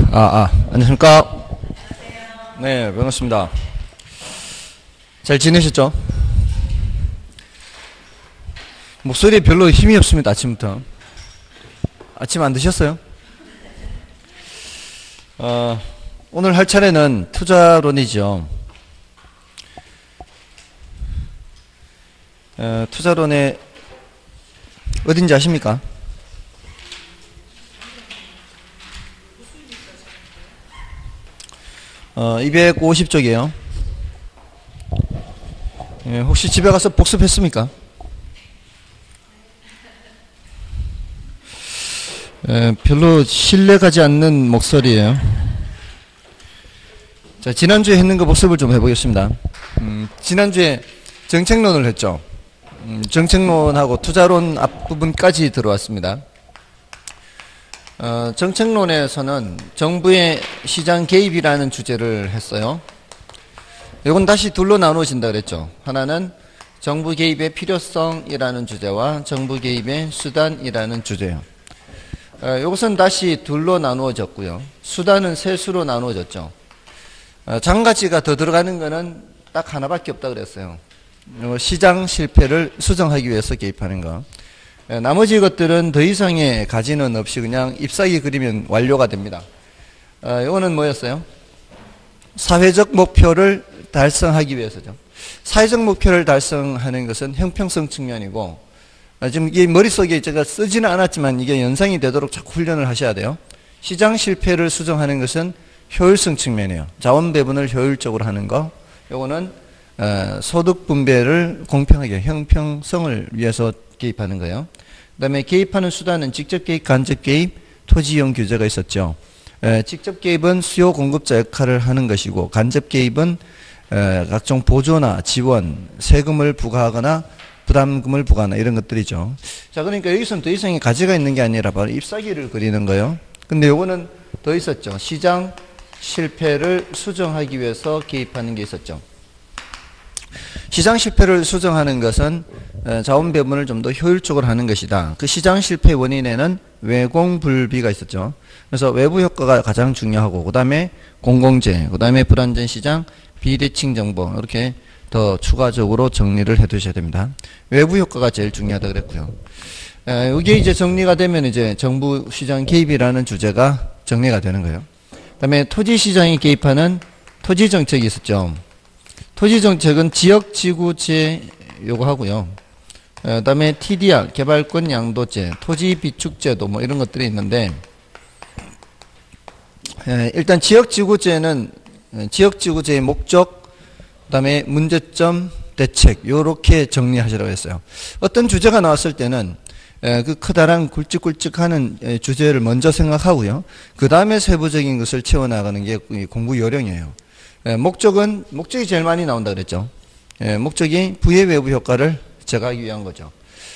안녕하십니까. 네, 반갑습니다. 잘 지내셨죠? 목소리에 별로 힘이 없습니다, 아침부터. 아침 안 드셨어요? 오늘 할 차례는 투자론이죠. 투자론에 어딘지 아십니까? 어, 250쪽이에요. 혹시 집에 가서 복습했습니까? 별로 신뢰가지 않는 목소리예요. 자, 지난주에 했는 거 복습을 좀 해보겠습니다. 지난주에 정책론을 했죠. 정책론하고 투자론 앞부분까지 들어왔습니다. 정책론에서는 정부의 시장 개입이라는 주제를 했어요. 이건 다시 둘로 나누어진다 그랬죠. 하나는 정부 개입의 필요성이라는 주제와 정부 개입의 수단이라는 주제예요. 이것은 다시 둘로 나누어졌고요. 수단은 세 수로 나누어졌죠. 장가지가 더 들어가는 거는 딱 하나밖에 없다 그랬어요. 시장 실패를 수정하기 위해서 개입하는 거. 나머지 것들은 더 이상의 가지는 없이 그냥 잎사귀 그리면 완료가 됩니다. 이거는 뭐였어요? 사회적 목표를 달성하기 위해서죠. 사회적 목표를 달성하는 것은 형평성 측면이고, 지금 이 머릿속에 제가 쓰지는 않았지만 이게 연상이 되도록 자꾸 훈련을 하셔야 돼요. 시장 실패를 수정하는 것은 효율성 측면이에요. 자원 배분을 효율적으로 하는 거. 요거는 소득 분배를 공평하게 형평성을 위해서 개입하는 거예요. 그 다음에 개입하는 수단은 직접 개입, 간접 개입, 토지이용 규제가 있었죠. 직접 개입은 수요 공급자 역할을 하는 것이고, 간접 개입은 각종 보조나 지원, 세금을 부과하거나 부담금을 부과하나 이런 것들이죠. 자, 그러니까 여기서는 더 이상의 가치가 있는 게 아니라 바로 잎사귀를 그리는 거예요. 근데 요거는 더 있었죠. 시장 실패를 수정하기 위해서 개입하는 게 있었죠. 시장 실패를 수정하는 것은 자원 배분을 좀 더 효율적으로 하는 것이다. 그 시장 실패 원인에는 외공불비가 있었죠. 그래서 외부 효과가 가장 중요하고, 그 다음에 공공재, 그 다음에 불안전 시장, 비대칭 정보, 이렇게 더 추가적으로 정리를 해 두셔야 됩니다. 외부 효과가 제일 중요하다 그랬고요. 이게 이제 정리가 되면 이제 정부 시장 개입이라는 주제가 정리가 되는 거예요. 그 다음에 토지 시장에 개입하는 토지 정책이 있었죠. 토지 정책은 지역 지구제 요거 하고요. 그 다음에 TDR, 개발권 양도제, 토지 비축제도 뭐 이런 것들이 있는데, 일단 지역 지구제는 지역 지구제의 목적, 그 다음에 문제점, 대책, 요렇게 정리하시라고 했어요. 어떤 주제가 나왔을 때는 그 커다란 굵직굵직하는 주제를 먼저 생각하고요. 그 다음에 세부적인 것을 채워나가는 게 공부 요령이에요. 목적이 제일 많이 나온다 그랬죠. 목적이 부의 외부 효과를 제거하기 위한 거죠.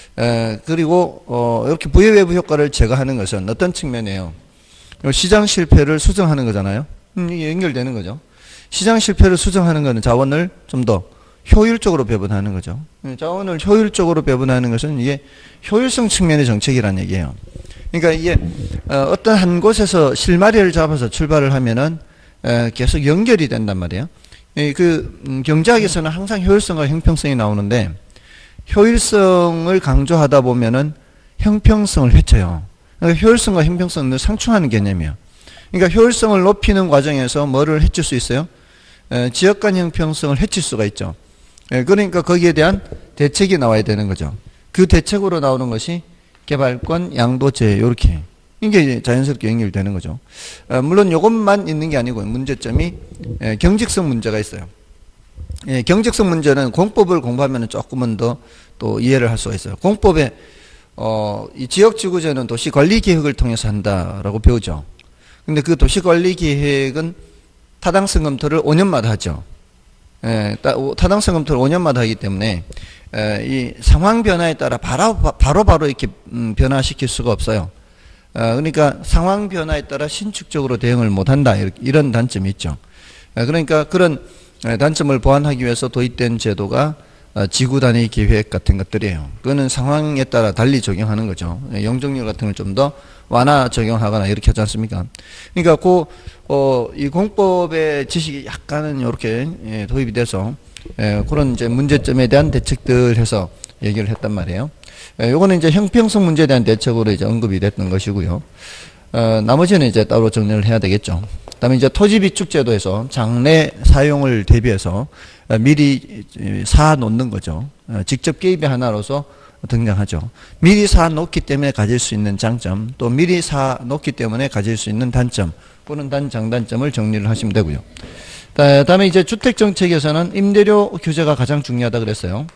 그리고 이렇게 부의 외부 효과를 제거하는 것은 어떤 측면이에요? 시장 실패를 수정하는 거잖아요. 이게 연결되는 거죠. 시장 실패를 수정하는 것은 자원을 좀 더 효율적으로 배분하는 거죠. 자원을 효율적으로 배분하는 것은 이게 효율성 측면의 정책이라는 얘기예요. 그러니까 이게 어떤 한 곳에서 실마리를 잡아서 출발을 하면은 계속 연결이 된단 말이에요. 경제학에서는 항상 효율성과 형평성이 나오는데, 효율성을 강조하다 보면은 형평성을 해쳐요. 그러니까 효율성과 형평성은 상충하는 개념이에요. 그러니까 효율성을 높이는 과정에서 뭐를 해칠 수 있어요? 지역 간 형평성을 해칠 수가 있죠. 그러니까 거기에 대한 대책이 나와야 되는 거죠. 그 대책으로 나오는 것이 개발권 양도제, 요렇게. 이게 자연스럽게 연결되는 거죠. 물론 이것만 있는 게 아니고 문제점이 경직성 문제가 있어요. 경직성 문제는 공법을 공부하면 조금은 더 또 이해를 할 수가 있어요. 공법에 이 지역지구제는 도시관리계획을 통해서 한다라고 배우죠. 근데 그 도시관리계획은 타당성 검토를 5년마다 하죠. 타당성 검토를 5년마다 하기 때문에 이 상황 변화에 따라 바로 이렇게 변화시킬 수가 없어요. 그러니까 상황 변화에 따라 신축적으로 대응을 못한다, 이런 단점이 있죠. 그러니까 그런 단점을 보완하기 위해서 도입된 제도가 지구 단위 계획 같은 것들이에요. 그거는 상황에 따라 달리 적용하는 거죠. 용적률 같은 걸 좀 더 완화 적용하거나 이렇게 하지 않습니까? 그러니까 이 공법의 지식이 약간은 이렇게 도입이 돼서 그런 이제 문제점에 대한 대책들 해서 얘기를 했단 말이에요. 요거는 이제 형평성 문제에 대한 대책으로 이제 언급이 됐던 것이고요. 나머지는 이제 따로 정리를 해야 되겠죠. 그다음에 이제 토지 비축 제도에서 장래 사용을 대비해서 미리 사 놓는 거죠. 직접 개입의 하나로서 등장하죠. 미리 사 놓기 때문에 가질 수 있는 장점, 또 미리 사 놓기 때문에 가질 수 있는 단점, 그런 장단점을 정리를 하시면 되고요. 그다음에 이제 주택 정책에서는 임대료 규제가 가장 중요하다 그랬어요.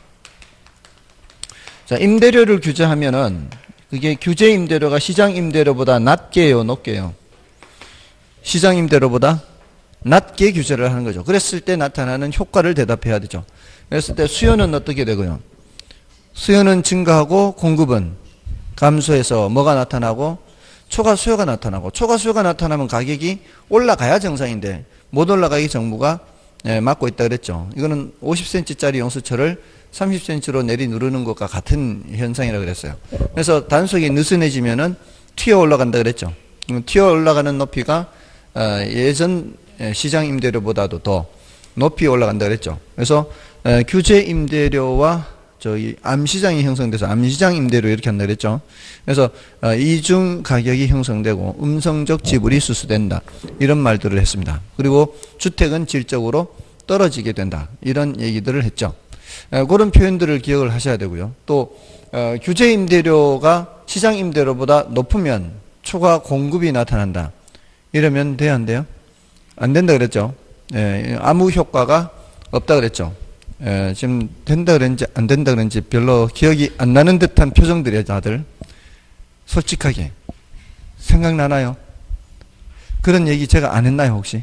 자, 임대료를 규제하면은 그게 규제 임대료가 시장 임대료보다 낮게요, 높게요? 시장 임대료보다 낮게 규제를 하는 거죠. 그랬을 때 나타나는 효과를 대답해야 되죠. 그랬을 때 수요는 어떻게 되고요? 수요는 증가하고 공급은 감소해서 뭐가 나타나고 초과 수요가 나타나고, 초과 수요가 나타나면 가격이 올라가야 정상인데 못 올라가게 정부가 막고 있다 그랬죠. 이거는 50cm짜리 용수철을 30cm로 내리 누르는 것과 같은 현상이라고 그랬어요. 그래서 단속이 느슨해지면은 튀어 올라간다 그랬죠. 튀어 올라가는 높이가 예전 시장 임대료보다도 더 높이 올라간다 그랬죠. 그래서 규제 임대료와 저희 암시장이 형성돼서 암시장 임대료 이렇게 한다 그랬죠. 그래서 이중 가격이 형성되고 음성적 지불이 수수된다, 이런 말들을 했습니다. 그리고 주택은 질적으로 떨어지게 된다, 이런 얘기들을 했죠. 그런 표현들을 기억을 하셔야 되고요. 또 규제 임대료가 시장 임대료보다 높으면 초과 공급이 나타난다, 이러면 돼야 안 돼요? 안 된다 그랬죠. 아무 효과가 없다 그랬죠. 지금 된다 그랬는지 안 된다 그랬는지 별로 기억이 안 나는 듯한 표정들이에요. 다들 솔직하게 생각나나요? 그런 얘기 제가 안 했나요 혹시?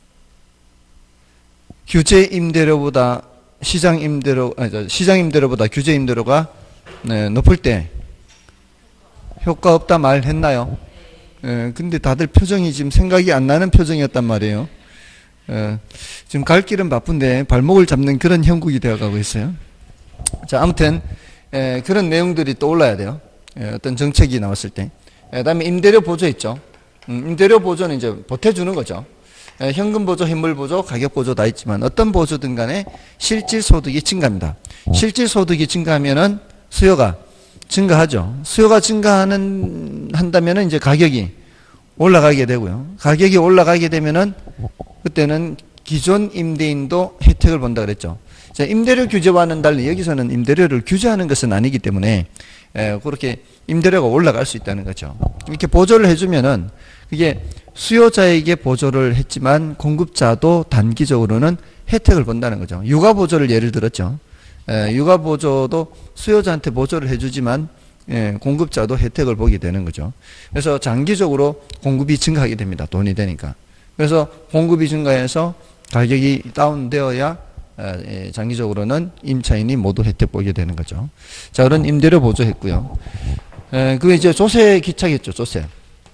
규제 임대료보다 시장 임대료보다 규제 임대료가 높을 때 효과 없다 말했나요? 근데 다들 표정이 지금 생각이 안 나는 표정이었단 말이에요. 지금 갈 길은 바쁜데 발목을 잡는 그런 형국이 되어가고 있어요. 자, 아무튼 그런 내용들이 또 올라야 돼요. 어떤 정책이 나왔을 때. 그다음에 임대료 보조 있죠. 임대료 보조는 이제 보태주는 거죠. 현금 보조, 현물 보조, 가격 보조 다 있지만 어떤 보조든 간에 실질 소득이 증가합니다. 실질 소득이 증가하면은 수요가 증가하죠. 수요가 한다면은 이제 가격이 올라가게 되고요. 가격이 올라가게 되면은 그때는 기존 임대인도 혜택을 본다 그랬죠. 자, 임대료 규제와는 달리 여기서는 임대료를 규제하는 것은 아니기 때문에 그렇게 임대료가 올라갈 수 있다는 거죠. 이렇게 보조를 해주면은 그게 수요자에게 보조를 했지만 공급자도 단기적으로는 혜택을 본다는 거죠. 육아 보조를 예를 들었죠. 육아 보조도 수요자한테 보조를 해주지만 공급자도 혜택을 보게 되는 거죠. 그래서 장기적으로 공급이 증가하게 됩니다. 돈이 되니까. 그래서 공급이 증가해서 가격이 다운되어야 장기적으로는 임차인이 모두 혜택 보게 되는 거죠. 자, 그런 임대료 보조했고요. 그게 이제 조세 기착했죠. 조세.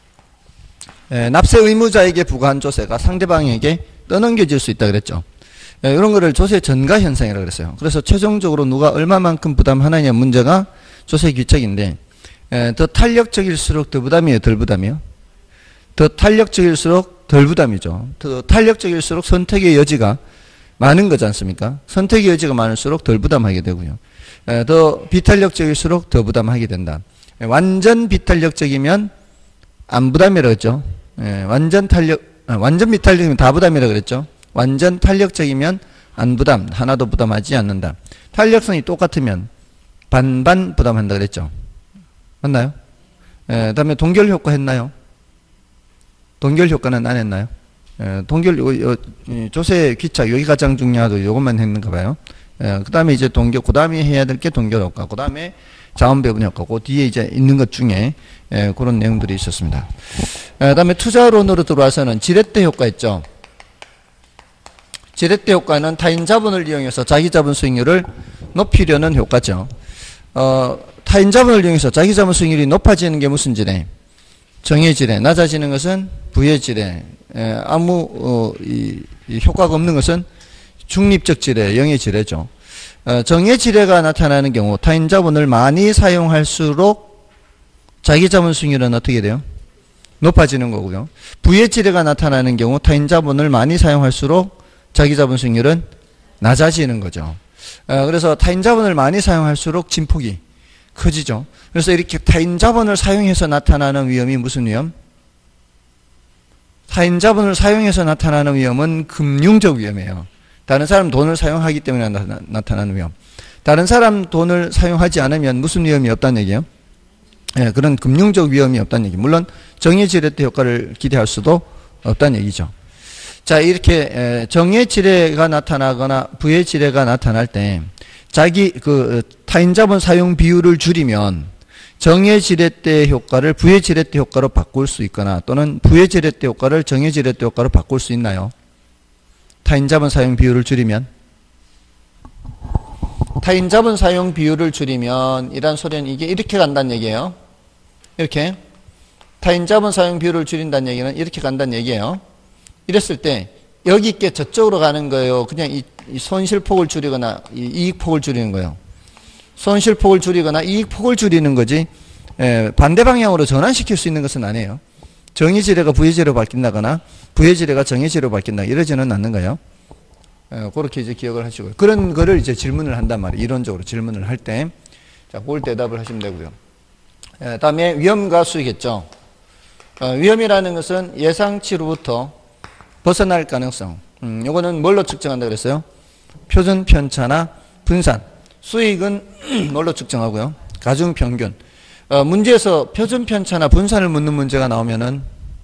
납세 의무자에게 부과한 조세가 상대방에게 떠넘겨질 수 있다 그랬죠. 이런 거를 조세 전가 현상이라고 그랬어요. 그래서 최종적으로 누가 얼마만큼 부담하느냐 문제가 조세 귀착인데, 더 탄력적일수록 더 부담이에요, 덜 부담이요? 더 탄력적일수록 덜 부담이죠. 더 탄력적일수록 선택의 여지가 많은 거지 않습니까? 선택의 여지가 많을수록 덜 부담하게 되고요. 더 비탄력적일수록 더 부담하게 된다. 완전 비탄력적이면 안 부담이라고 했죠. 완전 비탄력이면 다 부담이라고 그랬죠. 완전 탄력적이면 안 부담, 하나도 부담하지 않는다. 탄력성이 똑같으면 반반 부담한다 그랬죠. 맞나요? 다음에 동결 효과 했나요? 동결 효과는 안 했나요? 조세 귀착, 여기 가장 중요하고 요것만 했는가 봐요. 그 다음에 이제 그 다음에 해야 될 게 동결 효과, 그 다음에 자원 배분 효과, 그 뒤에 이제 있는 것 중에 그런 내용들이 있었습니다. 그 다음에 투자론으로 들어와서는 지렛대 효과 있죠. 지렛대 효과는 타인 자본을 이용해서 자기 자본 수익률을 높이려는 효과죠. 타인 자본을 이용해서 자기 자본 수익률이 높아지는 게 무슨 지뢰? 정의 지뢰. 낮아지는 것은 부의 지뢰. 아무 이 효과가 없는 것은 중립적 지뢰, 영의 지뢰죠. 정해지뢰가 나타나는 경우 타인 자본을 많이 사용할수록 자기 자본 수익률은 어떻게 돼요? 높아지는 거고요. 부의 지뢰가 나타나는 경우 타인 자본을 많이 사용할수록 자기 자본 수익률은 낮아지는 거죠. 그래서 타인 자본을 많이 사용할수록 진폭이 커지죠. 그래서 이렇게 타인 자본을 사용해서 나타나는 위험이 무슨 위험? 타인 자본을 사용해서 나타나는 위험은 금융적 위험이에요. 다른 사람 돈을 사용하기 때문에 나타나는 위험. 다른 사람 돈을 사용하지 않으면 무슨 위험이 없다는 얘기예요? 예, 그런 금융적 위험이 없다는 얘기. 물론 정해지뢰 효과를 기대할 수도 없다는 얘기죠. 자, 이렇게 정해지뢰가 나타나거나 부해지뢰가 나타날 때 자기 타인 자본 사용 비율을 줄이면 정해지뢰 때 효과를 부해지뢰 때 효과로 바꿀 수 있거나 또는 부해지뢰 때 효과를 정해지뢰 때 효과로 바꿀 수 있나요? 타인 자본 사용 비율을 줄이면 타인 자본 사용 비율을 줄이면 이란 소리는 이게 이렇게 간다는 얘기예요. 이렇게 타인 자본 사용 비율을 줄인다는 얘기는 이렇게 간다는 얘기예요. 이랬을 때 여기 있게 저쪽으로 가는 거예요. 그냥 이 손실폭을 줄이거나 이 이익폭을 줄이는 거예요. 손실폭을 줄이거나 이익폭을 줄이는 거지 반대 방향으로 전환시킬 수 있는 것은 아니에요. 정해지뢰가 부해지뢰로 바뀐다거나 부해지뢰가 정해지뢰로 바뀐다 이러지는 않는 거예요. 그렇게 이제 기억을 하시고요. 그런 거를 이제 질문을 한단 말이에요. 이론적으로 질문을 할 때. 자, 그걸 대답을 하시면 되고요. 다음에 위험과 수익했죠. 위험이라는 것은 예상치로부터 벗어날 가능성. 요거는 뭘로 측정한다 그랬어요? 표준 편차나 분산. 수익은 뭘로 측정하고요? 가중평균. 문제에서 표준 편차나 분산을 묻는 문제가 나오면은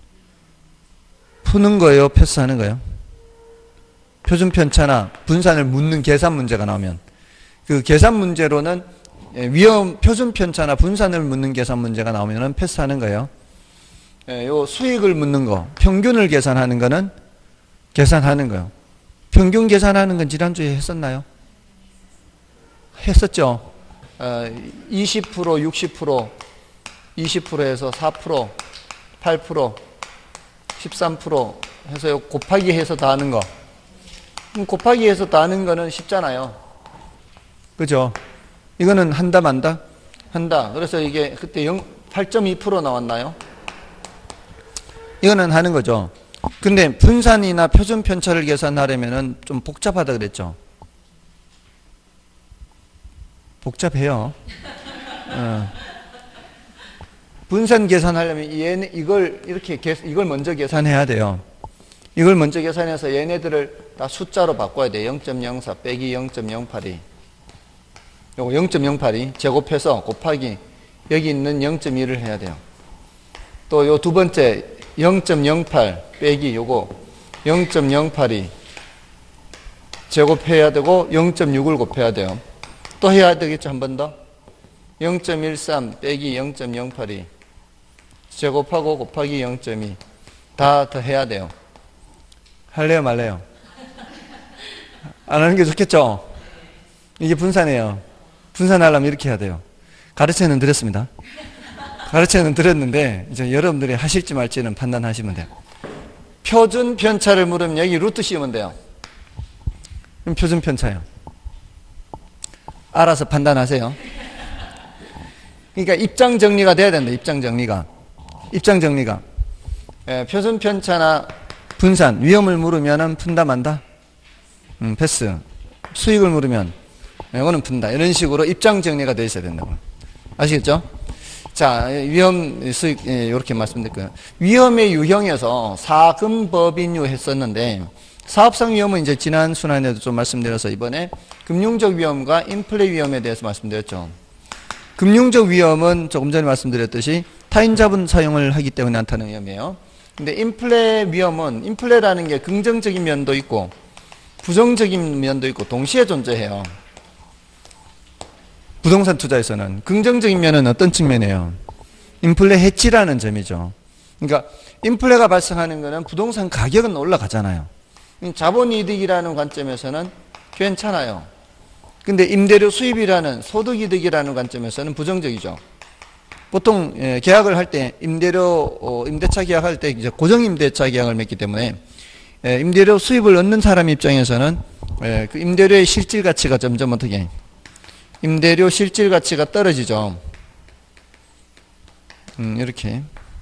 푸는 거예요? 패스하는 거예요? 표준 편차나 분산을 묻는 계산 문제가 나오면 그 계산 문제로는 표준 편차나 분산을 묻는 계산 문제가 나오면은 패스하는 거예요. 요 수익을 묻는 거, 평균을 계산하는 거는 계산하는 거예요. 평균 계산하는 건 지난주에 했었나요? 했었죠. 20%, 60%, 20%에서 4%, 8%, 13% 해서 곱하기 해서 다 하는 거. 곱하기 해서 다 하는 거는 쉽잖아요. 그죠? 이거는 한다, 만다? 한다. 그래서 이게 그때 8.2% 나왔나요? 이거는 하는 거죠. 근데 분산이나 표준 편차를 계산하려면은 좀 복잡하다 그랬죠. 복잡해요. 분산 계산하려면 이걸 먼저 계산해야 돼요. 이걸 먼저 계산해서 얘네들을 다 숫자로 바꿔야 돼. 0.04 빼기 0.082. 요거 0.082 제곱해서 곱하기 여기 있는 0.1을 해야 돼요. 또 요 두 번째 0.08 빼기 요거 0.082 제곱해야 되고 0.6을 곱해야 돼요. 또 해야 되겠죠. 한 번 더. 0.13 빼기 0.082 제곱하고 곱하기 0.2 다 더 해야 돼요. 할래요 말래요? 안 하는 게 좋겠죠? 이게 분산이에요. 분산하려면 이렇게 해야 돼요. 가르쳐는 드렸습니다. 가르쳐는 드렸는데 이제 여러분들이 하실지 말지는 판단하시면 돼요. 표준 편차를 물으면 여기 루트 씌우면 돼요. 그럼 표준 편차예요. 알아서 판단하세요. 그러니까 입장 정리가 돼야 된다. 입장 정리가. 표준 편차나 분산, 위험을 물으면은 푼다 만다? 패스. 수익을 물으면 이거는 푼다. 이런 식으로 입장 정리가 돼 있어야 된다고. 아시겠죠? 자, 위험, 수익, 이렇게 말씀드릴게요. 위험의 유형에서 사금법인유 했었는데, 사업상 위험은 이제 지난 순환에도 좀 말씀드려서 이번에 금융적 위험과 인플레 위험에 대해서 말씀드렸죠. 금융적 위험은 조금 전에 말씀드렸듯이 타인 자본 사용을 하기 때문에 나타나는 위험이에요. 근데 인플레 위험은, 인플레라는 게 긍정적인 면도 있고, 부정적인 면도 있고, 동시에 존재해요. 부동산 투자에서는 긍정적인 면은 어떤 측면이에요? 인플레 해치라는 점이죠. 그러니까 인플레가 발생하는 거는 부동산 가격은 올라가잖아요. 자본이득이라는 관점에서는 괜찮아요. 근데 임대료 수입이라는 소득이득이라는 관점에서는 부정적이죠. 보통 계약을 할 때 임대차 계약할 때 이제 고정임대차 계약을 맺기 때문에 임대료 수입을 얻는 사람 입장에서는 그 임대료의 실질 가치가 점점 어떻게 임대료 실질 가치가 떨어지죠. 이렇게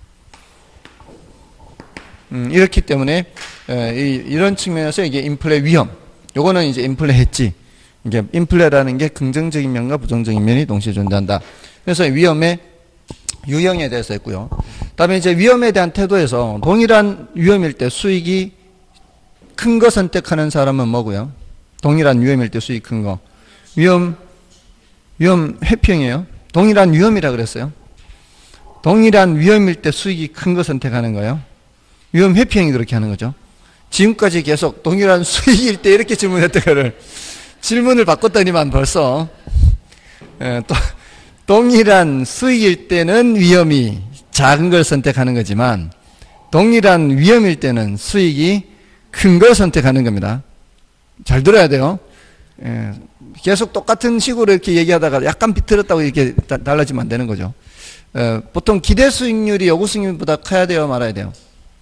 이렇기 때문에 이런 측면에서 이게 인플레 위험, 요거는 이제 인플레 해지, 이게 인플레라는 게 긍정적인 면과 부정적인 면이 동시에 존재한다. 그래서 위험의 유형에 대해서 했고요. 다음에 이제 위험에 대한 태도에서 동일한 위험일 때 수익이 큰 거 선택하는 사람은 뭐고요? 동일한 위험일 때 수익 큰 거. 위험 회평이에요. 동일한 위험이라 그랬어요. 동일한 위험일 때 수익이 큰 거 선택하는 거예요. 위험 회평이 그렇게 하는 거죠. 지금까지 계속 동일한 수익일 때 이렇게 질문했던 거를 질문을 바꿨더니만 벌써 또 동일한 수익일 때는 위험이 작은 걸 선택하는 거지만 동일한 위험일 때는 수익이 큰 걸 선택하는 겁니다. 잘 들어야 돼요. 계속 똑같은 식으로 이렇게 얘기하다가 약간 비틀었다고 이렇게 달라지면 안 되는 거죠. 보통 기대 수익률이 요구 수익률보다 커야 돼요, 말아야 돼요?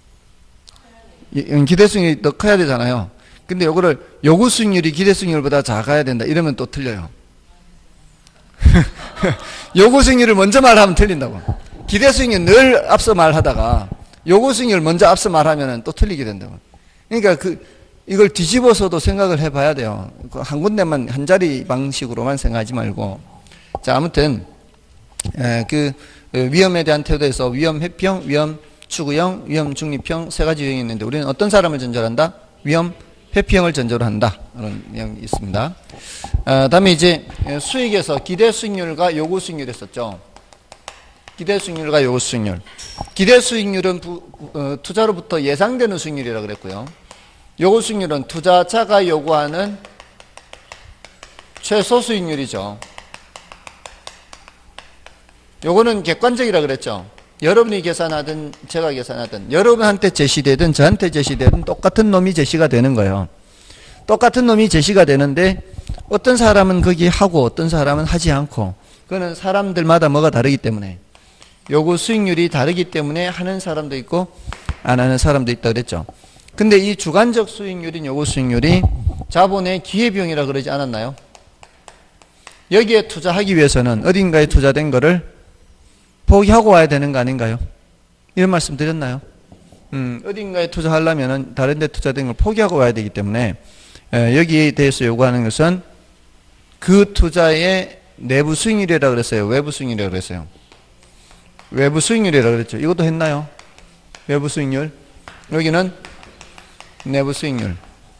기대 수익률이 더 커야 되잖아요. 근데 요거를 요구 수익률이 기대 수익률보다 작아야 된다 이러면 또 틀려요. 요구 수익률을 먼저 말하면 틀린다고. 기대 수익률 늘 앞서 말하다가 요구 수익률 먼저 앞서 말하면 또 틀리게 된다고. 그러니까 이걸 뒤집어서도 생각을 해봐야 돼요. 한 군데만 한 자리 방식으로만 생각하지 말고. 자, 아무튼 위험에 대한 태도에서 위험 회평, 위험 추구형, 위험 중립형 세 가지 유형이 있는데 우리는 어떤 사람을 전제한다? 위험 회피형을 전제로 한다. 그런 내용이 있습니다. 다음에 이제 수익에서 기대 수익률과 요구 수익률이 있었죠. 기대 수익률과 요구 수익률. 기대 수익률은 투자로부터 예상되는 수익률이라고 그랬고요. 요구 수익률은 투자자가 요구하는 최소 수익률이죠. 요거는 객관적이라고 그랬죠. 여러분이 계산하든 제가 계산하든 여러분한테 제시되든 저한테 제시되든 똑같은 놈이 제시가 되는 거예요. 똑같은 놈이 제시가 되는데 어떤 사람은 거기 하고 어떤 사람은 하지 않고 그거는 사람들마다 뭐가 다르기 때문에 요구 수익률이 다르기 때문에 하는 사람도 있고 안 하는 사람도 있다 그랬죠. 근데 이 주관적 수익률인 요구 수익률이 자본의 기회비용이라 그러지 않았나요? 여기에 투자하기 위해서는 어딘가에 투자된 거를 포기하고 와야 되는 거 아닌가요? 이런 말씀 드렸나요? 어딘가에 투자하려면 다른 데 투자된 걸 포기하고 와야 되기 때문에 여기에 대해서 요구하는 것은 그 투자의 내부 수익률이라고 그랬어요? 외부 수익률이라고 그랬어요? 외부 수익률이라고 그랬죠. 이것도 했나요? 외부 수익률. 여기는 내부 수익률.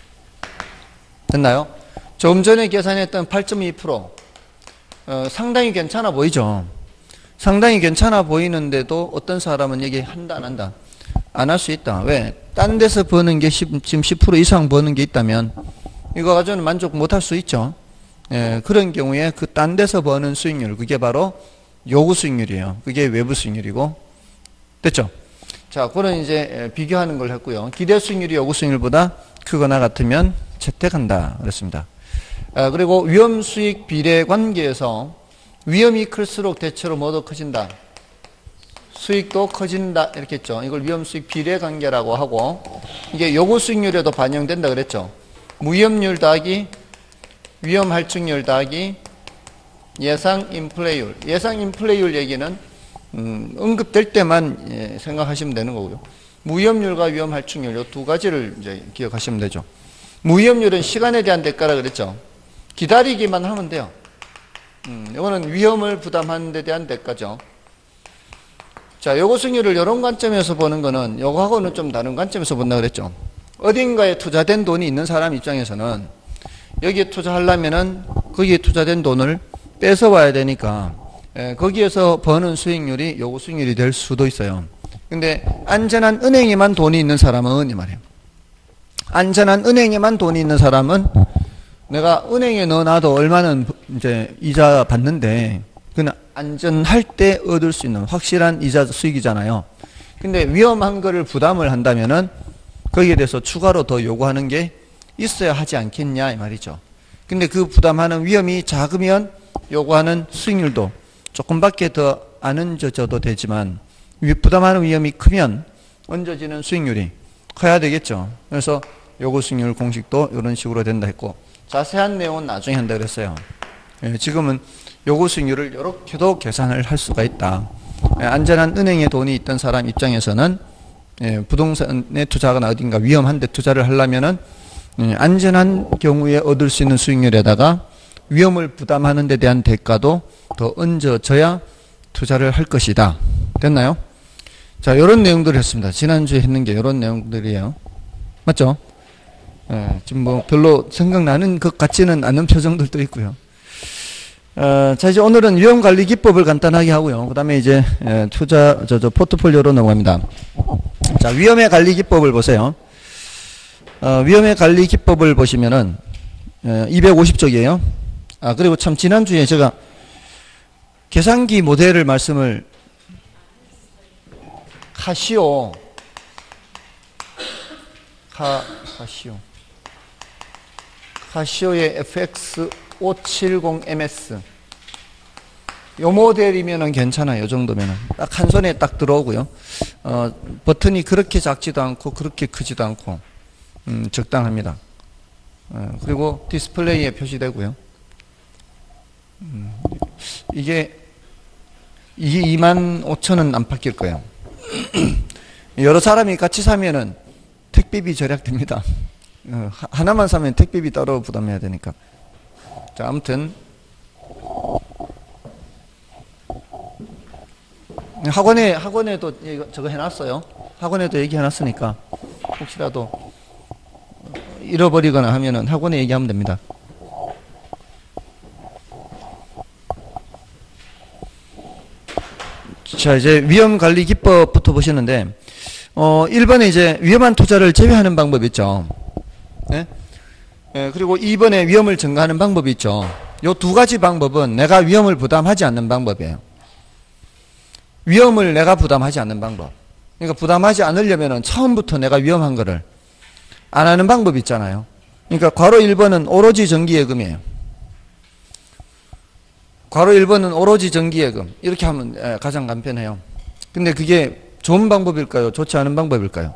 됐나요? 조금 전에 계산했던 8.2% 상당히 괜찮아 보이죠? 상당히 괜찮아 보이는데도 어떤 사람은 여기 한다 안 한다? 안 할 수 있다. 왜? 딴 데서 버는 게 지금 10% 이상 버는 게 있다면 이거 가지고는 만족 못 할 수 있죠. 그런 경우에 그 딴 데서 버는 수익률, 그게 바로 요구 수익률이에요. 그게 외부 수익률이고. 됐죠? 자, 그런 이제 비교하는 걸 했고요. 기대 수익률이 요구 수익률보다 크거나 같으면 채택한다. 그렇습니다. 그리고 위험 수익 비례 관계에서 위험이 클수록 대체로 뭐도 커진다? 수익도 커진다. 이렇게 했죠. 이걸 위험 수익 비례 관계라고 하고 이게 요구 수익률에도 반영된다 그랬죠. 무위험률 더하기 위험 할증률 더하기 예상 인플레이율. 예상 인플레이율 얘기는 언급될 때만 생각하시면 되는 거고요. 무위험률과 위험 할증률 이 두 가지를 이제 기억하시면 되죠. 무위험률은 시간에 대한 대가라 그랬죠. 기다리기만 하면 돼요. 이거는 위험을 부담하는 데 대한 대가죠. 자, 요구 수익률을 이런 관점에서 보는 거는 요거하고는 좀 다른 관점에서 본다 그랬죠. 어딘가에 투자된 돈이 있는 사람 입장에서는 여기에 투자하려면은 거기에 투자된 돈을 뺏어와야 되니까 거기에서 버는 수익률이 요구 수익률이 될 수도 있어요. 근데 안전한 은행에만 돈이 있는 사람은 이 말이에요. 안전한 은행에만 돈이 있는 사람은 내가 은행에 넣어놔도 얼마는 이제 이자 받는데 그건 안전할 때 얻을 수 있는 확실한 이자 수익이잖아요. 근데 위험한 거를 부담을 한다면은 거기에 대해서 추가로 더 요구하는 게 있어야 하지 않겠냐 이 말이죠. 근데 그 부담하는 위험이 작으면 요구하는 수익률도 조금밖에 더 안 얹어져도 되지만 부담하는 위험이 크면 얹어지는 수익률이 커야 되겠죠. 그래서 요구 수익률 공식도 이런 식으로 된다 했고, 자세한 내용은 나중에 한다 그랬어요. 지금은 요구 수익률을 이렇게도 계산을 할 수가 있다. 안전한 은행에 돈이 있던 사람 입장에서는 부동산에 투자하거나 어딘가 위험한 데 투자를 하려면은 안전한 경우에 얻을 수 있는 수익률에다가 위험을 부담하는 데 대한 대가도 더 얹어져야 투자를 할 것이다. 됐나요? 자, 이런 내용들을 했습니다. 지난주에 했는 게 이런 내용들이에요. 맞죠? 지금 뭐 별로 생각나는 것 같지는 않은 표정들도 있고요. 자, 이제 오늘은 위험관리 기법을 간단하게 하고요. 그 다음에 이제 포트폴리오로 넘어갑니다. 자, 위험의 관리 기법을 보세요. 위험의 관리 기법을 보시면은 250쪽이에요. 그리고 참 지난주에 제가 계산기 모델을 말씀을 카시오의 FX570MS 요 모델이면은 괜찮아요. 요 정도면은 딱 한 손에 딱 들어오고요. 버튼이 그렇게 작지도 않고 그렇게 크지도 않고 적당합니다. 그리고 디스플레이에 표시되고요. 이게 25,000원 안팎일 거예요. 여러 사람이 같이 사면은 택배비 절약됩니다. 하나만 사면 택배비 따로 부담해야 되니까. 자, 아무튼 학원에도 저거 해놨어요. 학원에도 얘기해놨으니까 혹시라도 잃어버리거나 하면은 학원에 얘기하면 됩니다. 자, 이제 위험관리 기법부터 보시는데 1번에 이제 위험한 투자를 제외하는 방법이 있죠. 네? 그리고 2번에 위험을 증가하는 방법이 있죠. 요 두 가지 방법은 내가 위험을 부담하지 않는 방법이에요. 위험을 내가 부담하지 않는 방법. 그러니까 부담하지 않으려면은 처음부터 내가 위험한 거를 안 하는 방법이 있잖아요. 그러니까 괄호 1번은 오로지 정기예금이에요. 괄호 1번은 오로지 정기예금. 이렇게 하면 가장 간편해요. 근데 그게 좋은 방법일까요? 좋지 않은 방법일까요?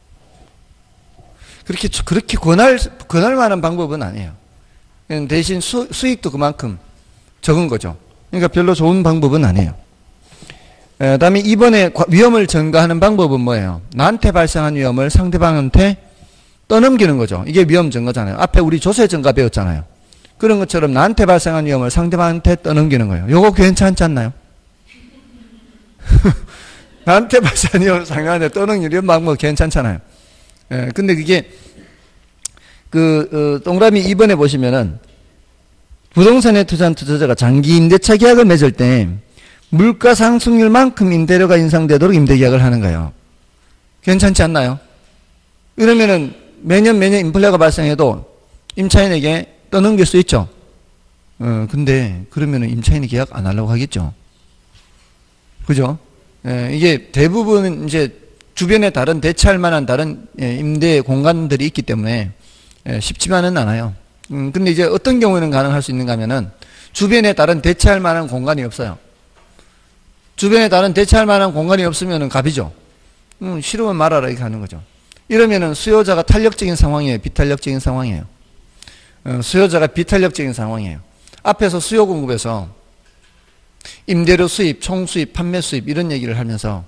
그렇게 권할 만한 방법은 아니에요. 대신 수익도 그만큼 적은 거죠. 그러니까 별로 좋은 방법은 아니에요. 다음에 이번에 위험을 증가하는 방법은 뭐예요? 나한테 발생한 위험을 상대방한테 떠넘기는 거죠. 이게 위험 증가잖아요. 앞에 우리 조세 증가 배웠잖아요. 그런 것처럼 나한테 발생한 위험을 상대방한테 떠넘기는 거예요. 요거 괜찮지 않나요? 나한테 발생한 위험을 상대방한테 떠넘기는 이런 방법 괜찮잖아요. 근데 그게 동그라미 2번에 보시면은 부동산에 투자한 투자자가 장기 임대차 계약을 맺을 때 물가 상승률만큼 임대료가 인상되도록 임대계약을 하는 거예요. 괜찮지 않나요? 이러면은 매년 인플레가 발생해도 임차인에게 떠넘길 수 있죠. 근데 그러면은 임차인이 계약 안 하려고 하겠죠. 그죠? 이게 대부분 이제 주변에 다른 대체할 만한 다른 임대 공간들이 있기 때문에 쉽지만은 않아요. 근데 이제 어떤 경우에는 가능할 수 있는가 하면은 주변에 다른 대체할 만한 공간이 없어요. 주변에 다른 대체할 만한 공간이 없으면은 갑이죠. 싫으면 말아라 이렇게 하는 거죠. 이러면은 수요자가 탄력적인 상황이에요. 비탄력적인 상황이에요. 수요자가 비탄력적인 상황이에요. 앞에서 수요 공급에서 임대료 수입, 총수입, 판매 수입 이런 얘기를 하면서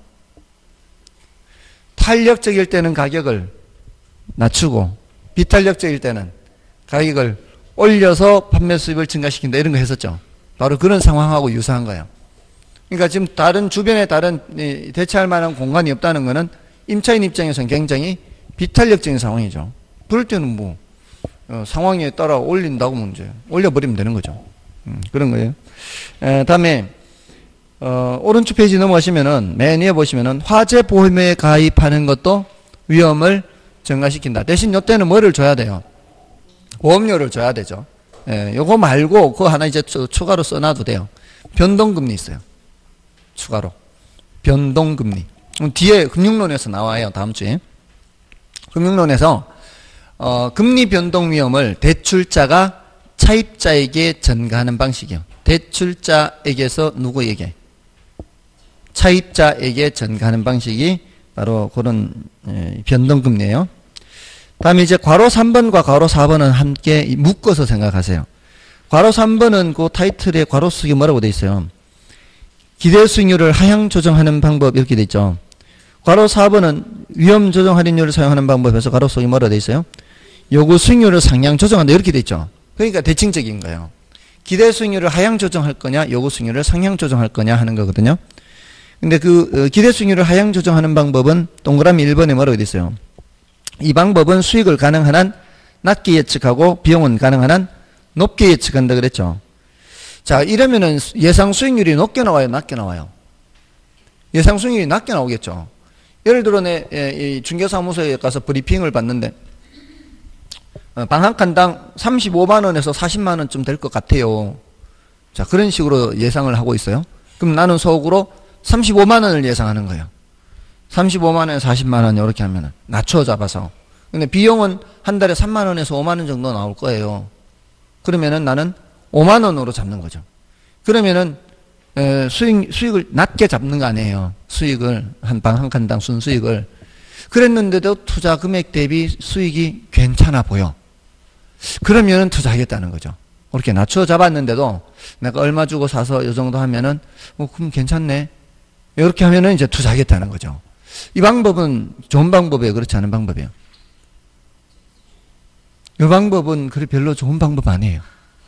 탄력적일 때는 가격을 낮추고 비탄력적일 때는 가격을 올려서 판매 수입을 증가시킨다 이런 거 했었죠. 바로 그런 상황하고 유사한 거예요. 그러니까 지금 주변에 다른 대체할 만한 공간이 없다는 거는 임차인 입장에서는 굉장히 비탄력적인 상황이죠. 그럴 때는 뭐 상황에 따라 올린다고 문제예요. 올려버리면 되는 거죠. 그런 거예요. 다음에 오른쪽 페이지 넘어가시면은 맨 위에 보시면은 화재 보험에 가입하는 것도 위험을 증가시킨다. 대신 이때는 뭐를 줘야 돼요? 보험료를 줘야 되죠. 요거 말고 그거 하나 이제 추가로 써놔도 돼요. 변동금리 있어요. 추가로 변동금리. 뒤에 금융론에서 나와요. 다음 주에 금융론에서 금리 변동 위험을 대출자가 차입자에게 전가하는 방식이요. 대출자에게서 누구에게? 차입자에게 전가하는 방식이 바로 그런 변동금리예요. 다음에 이제 괄호 3번과 괄호 4번은 함께 묶어서 생각하세요. 괄호 3번은 그 타이틀에 괄호 속에 뭐라고 돼 있어요? 기대 수익률을 하향 조정하는 방법 이렇게 돼 있죠. 괄호 4번은 위험 조정 할인율을 사용하는 방법에서 괄호 속에 뭐라고 돼 있어요? 요구 수익률을 상향 조정한다 이렇게 돼 있죠. 그러니까 대칭적인 거예요. 기대 수익률을 하향 조정할 거냐 요구 수익률을 상향 조정할 거냐 하는 거거든요. 근데 그 기대 수익률을 하향 조정하는 방법은 동그라미 1번에 뭐라고 돼 있어요? 이 방법은 수익을 가능한 한 낮게 예측하고 비용은 가능한 한 높게 예측한다 그랬죠. 자, 이러면은 예상 수익률이 높게 나와요, 낮게 나와요? 예상 수익률이 낮게 나오겠죠. 예를 들어 내 중개사무소에 가서 브리핑을 받는데 방 한 칸당 35만 원에서 40만 원쯤 될 것 같아요. 자, 그런 식으로 예상을 하고 있어요. 그럼 나는 속으로 35만 원을 예상하는 거예요. 35만 원에 40만 원 이렇게 하면은 낮춰 잡아서. 근데 비용은 한 달에 3만 원에서 5만 원 정도 나올 거예요. 그러면은 나는 5만 원으로 잡는 거죠. 그러면은 수익을 낮게 잡는 거 아니에요. 수익을 한 방 한 칸당 순수익을. 그랬는데도 투자 금액 대비 수익이 괜찮아 보여. 그러면은 투자하겠다는 거죠. 그렇게 낮춰 잡았는데도 내가 얼마 주고 사서 이 정도 하면은 그럼 괜찮네. 이렇게 하면은 이제 투자하겠다는 거죠. 이 방법은 좋은 방법이에요, 그렇지 않은 방법이에요? 이 방법은 그리 별로 좋은 방법 아니에요.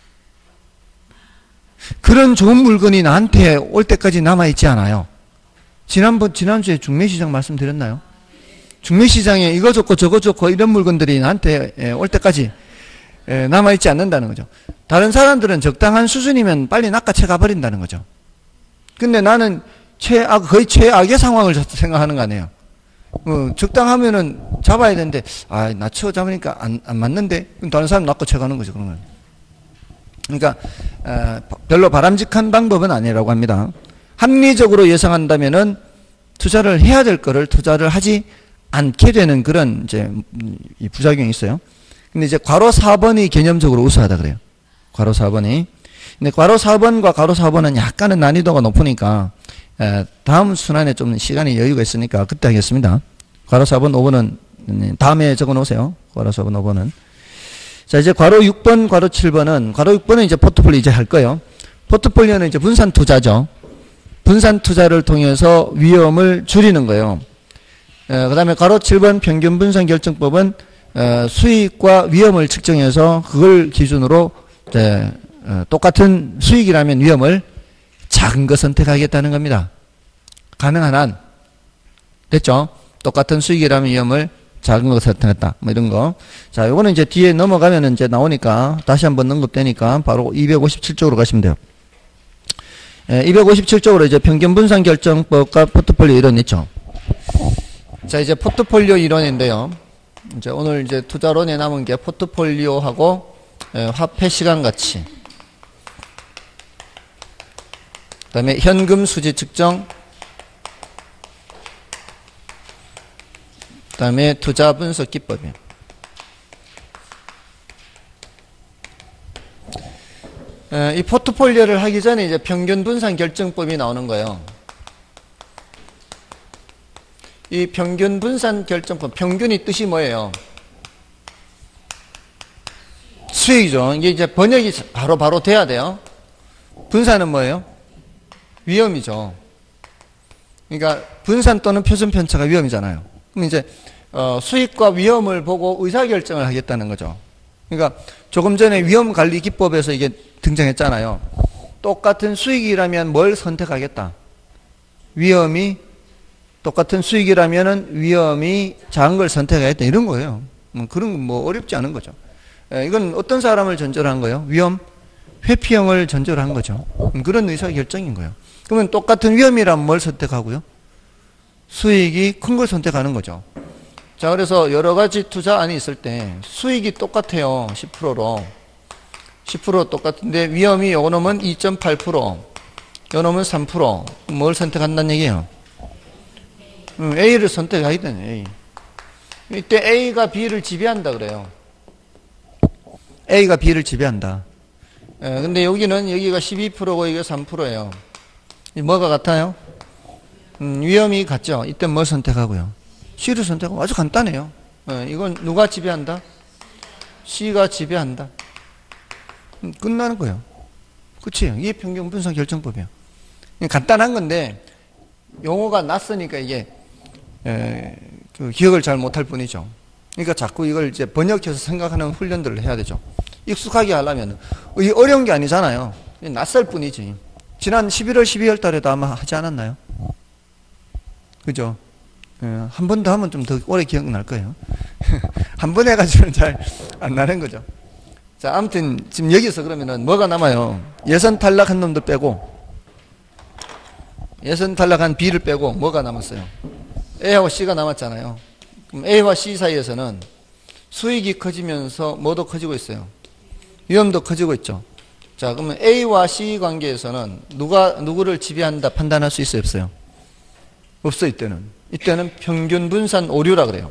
그런 좋은 물건이 나한테 올 때까지 남아있지 않아요. 지난주에 중매시장 말씀드렸나요? 중매시장에 이거 좋고 저거 좋고 이런 물건들이 나한테 올 때까지 남아있지 않는다는 거죠. 다른 사람들은 적당한 수준이면 빨리 낚아채 가버린다는 거죠. 근데 나는 거의 최악의 상황을 생각하는 거 아니에요. 적당하면은 잡아야 되는데, 낮춰 잡으니까 안 맞는데, 그럼 다른 사람 낚아채 가는 거죠, 그런 건. 그러니까, 별로 바람직한 방법은 아니라고 합니다. 합리적으로 예상한다면은 투자를 해야 될 거를 투자를 하지 않게 되는 그런 이제 이 부작용이 있어요. 근데 이제 괄호 4번이 개념적으로 우수하다 그래요. 괄호 4번이. 근데 괄호 4번과 괄호 4번은 약간은 난이도가 높으니까 다음 순환에 좀 시간이 여유가 있으니까 그때 하겠습니다. 괄호 4번, 5번은 다음에 적어 놓으세요. 괄호 4번, 5번은. 자, 이제 괄호 6번, 괄호 7번은, 괄호 6번은 이제 포트폴리오 이제 할 거예요. 포트폴리오는 이제 분산 투자죠. 분산 투자를 통해서 위험을 줄이는 거예요. 그 다음에 괄호 7번 평균 분산 결정법은 수익과 위험을 측정해서 그걸 기준으로 똑같은 수익이라면 위험을 작은 거 선택하겠다는 겁니다. 가능한 한. 됐죠? 똑같은 수익이라면 위험을 작은 거 선택했다. 뭐 이런 거. 자, 요거는 이제 뒤에 넘어가면 이제 나오니까 다시 한번 언급되니까 바로 257쪽으로 가시면 돼요. 257쪽으로 이제 평균 분산 결정법과 포트폴리오 이론 있죠. 자, 이제 포트폴리오 이론인데요. 이제 오늘 이제 투자론에 남은 게 포트폴리오하고 화폐 시간 가치. 그 다음에 현금 수지 측정. 그 다음에 투자 분석 기법이에요. 이 포트폴리오를 하기 전에 이제 평균 분산 결정법이 나오는 거예요. 이 평균 분산 결정법, 평균이 뜻이 뭐예요? 수익이죠. 이게 이제 번역이 바로 돼야 돼요. 분산은 뭐예요? 위험이죠. 그러니까 분산 또는 표준 편차가 위험이잖아요. 그럼 이제 수익과 위험을 보고 의사결정을 하겠다는 거죠. 그러니까 조금 전에 위험관리 기법에서 이게 등장했잖아요. 똑같은 수익이라면 뭘 선택하겠다. 위험이 똑같은 수익이라면 위험이 작은 걸 선택하겠다. 이런 거예요. 그런 건 뭐 어렵지 않은 거죠. 이건 어떤 사람을 전제로 한 거예요? 위험 회피형을 전제로 한 거죠. 그런 의사결정인 거예요. 그러면 똑같은 위험이라면 뭘 선택하고요? 수익이 큰 걸 선택하는 거죠. 자, 그래서 여러 가지 투자안이 있을 때 수익이 똑같아요. 10%로. 10% 똑같은데 위험이 요거 놈은 2.8%, 요 놈은 3%. 뭘 선택한다는 얘기예요? A를 선택하게 되네, A. 이때 A가 B를 지배한다 그래요. A가 B를 지배한다. 근데 여기가 12%고 이게 3%예요. 뭐가 같아요? 위험이 같죠. 이때 뭘 선택하고요? C를 선택하고 아주 간단해요. 이건 누가 지배한다? C가 지배한다. 끝나는 거예요. 끝이에요. 이게 평균 분산 결정법이에요. 간단한 건데 용어가 낯서니까 이게 그 기억을 잘 못할 뿐이죠. 그러니까 자꾸 이걸 이제 번역해서 생각하는 훈련들을 해야 되죠. 익숙하게 하려면 이 어려운 게 아니잖아요. 낯설 뿐이지. 지난 11월, 12월 달에도 아마 하지 않았나요? 그죠? 한 번 더 하면 좀 더 오래 기억날 거예요. 한 번 해가지고는 잘 안 나는 거죠. 자, 아무튼 지금 여기서 그러면은 뭐가 남아요? 예선 탈락한 놈들 빼고, 예선 탈락한 B를 빼고 뭐가 남았어요? A하고 C가 남았잖아요. 그럼 A와 C 사이에서는 수익이 커지면서 뭐도 커지고 있어요? 위험도 커지고 있죠. 자, 그러면 A와 C 관계에서는 누구를 지배한다 판단할 수 있어요, 없어요? 없어, 이때는. 이때는 평균 분산 오류라 그래요.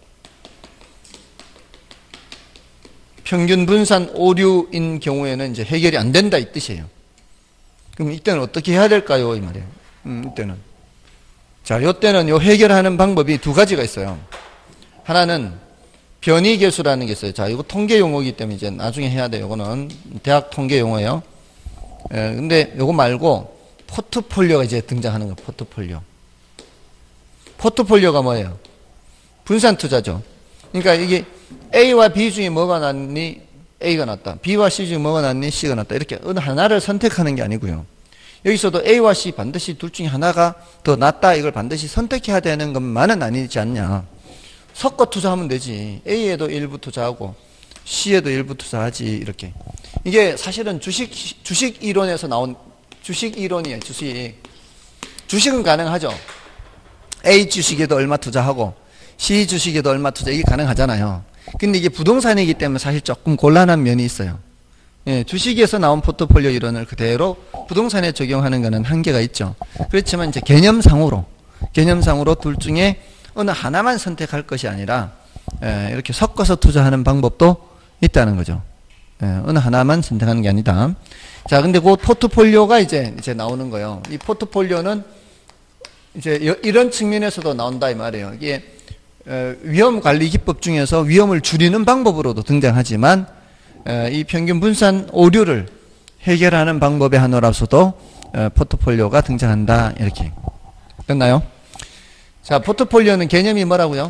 평균 분산 오류인 경우에는 이제 해결이 안 된다 이 뜻이에요. 그럼 이때는 어떻게 해야 될까요? 이 말이에요. 이때는. 자, 이때는 요 해결하는 방법이 두 가지가 있어요. 하나는 변이계수라는 게 있어요. 자, 이거 통계 용어이기 때문에 이제 나중에 해야 돼요. 이거는 대학 통계 용어예요. 근데 요거 말고 포트폴리오가 이제 등장하는 거예요. 포트폴리오. 포트폴리오가 뭐예요? 분산 투자죠. 그러니까 이게 A와 B 중에 뭐가 낫니? A가 낫다. B와 C 중에 뭐가 낫니? C가 낫다. 이렇게 어느 하나를 선택하는 게 아니고요. 여기서도 A와 C 반드시 둘 중에 하나가 더 낫다. 이걸 반드시 선택해야 되는 것만은 아니지 않냐. 섞어 투자하면 되지. A에도 일부 투자하고 C에도 일부 투자하지. 이렇게. 이게 사실은 주식 이론에서 나온 주식 이론이에요. 주식은 가능하죠. A 주식에도 얼마 투자하고 C 주식에도 얼마 투자, 이게 가능하잖아요. 근데 이게 부동산이기 때문에 사실 조금 곤란한 면이 있어요. 예, 주식에서 나온 포트폴리오 이론을 그대로 부동산에 적용하는 것은 한계가 있죠. 그렇지만 이제 개념상으로 둘 중에 어느 하나만 선택할 것이 아니라 이렇게 섞어서 투자하는 방법도 있다는 거죠. 어느 하나만 선택하는 게 아니다. 자, 근데 그 포트폴리오가 이제 나오는 거예요. 이 포트폴리오는 이제 이런 측면에서도 나온다 이 말이에요. 이게 위험 관리 기법 중에서 위험을 줄이는 방법으로도 등장하지만 이 평균 분산 오류를 해결하는 방법의 하나로서도 포트폴리오가 등장한다. 이렇게. 됐나요? 자, 포트폴리오는 개념이 뭐라고요?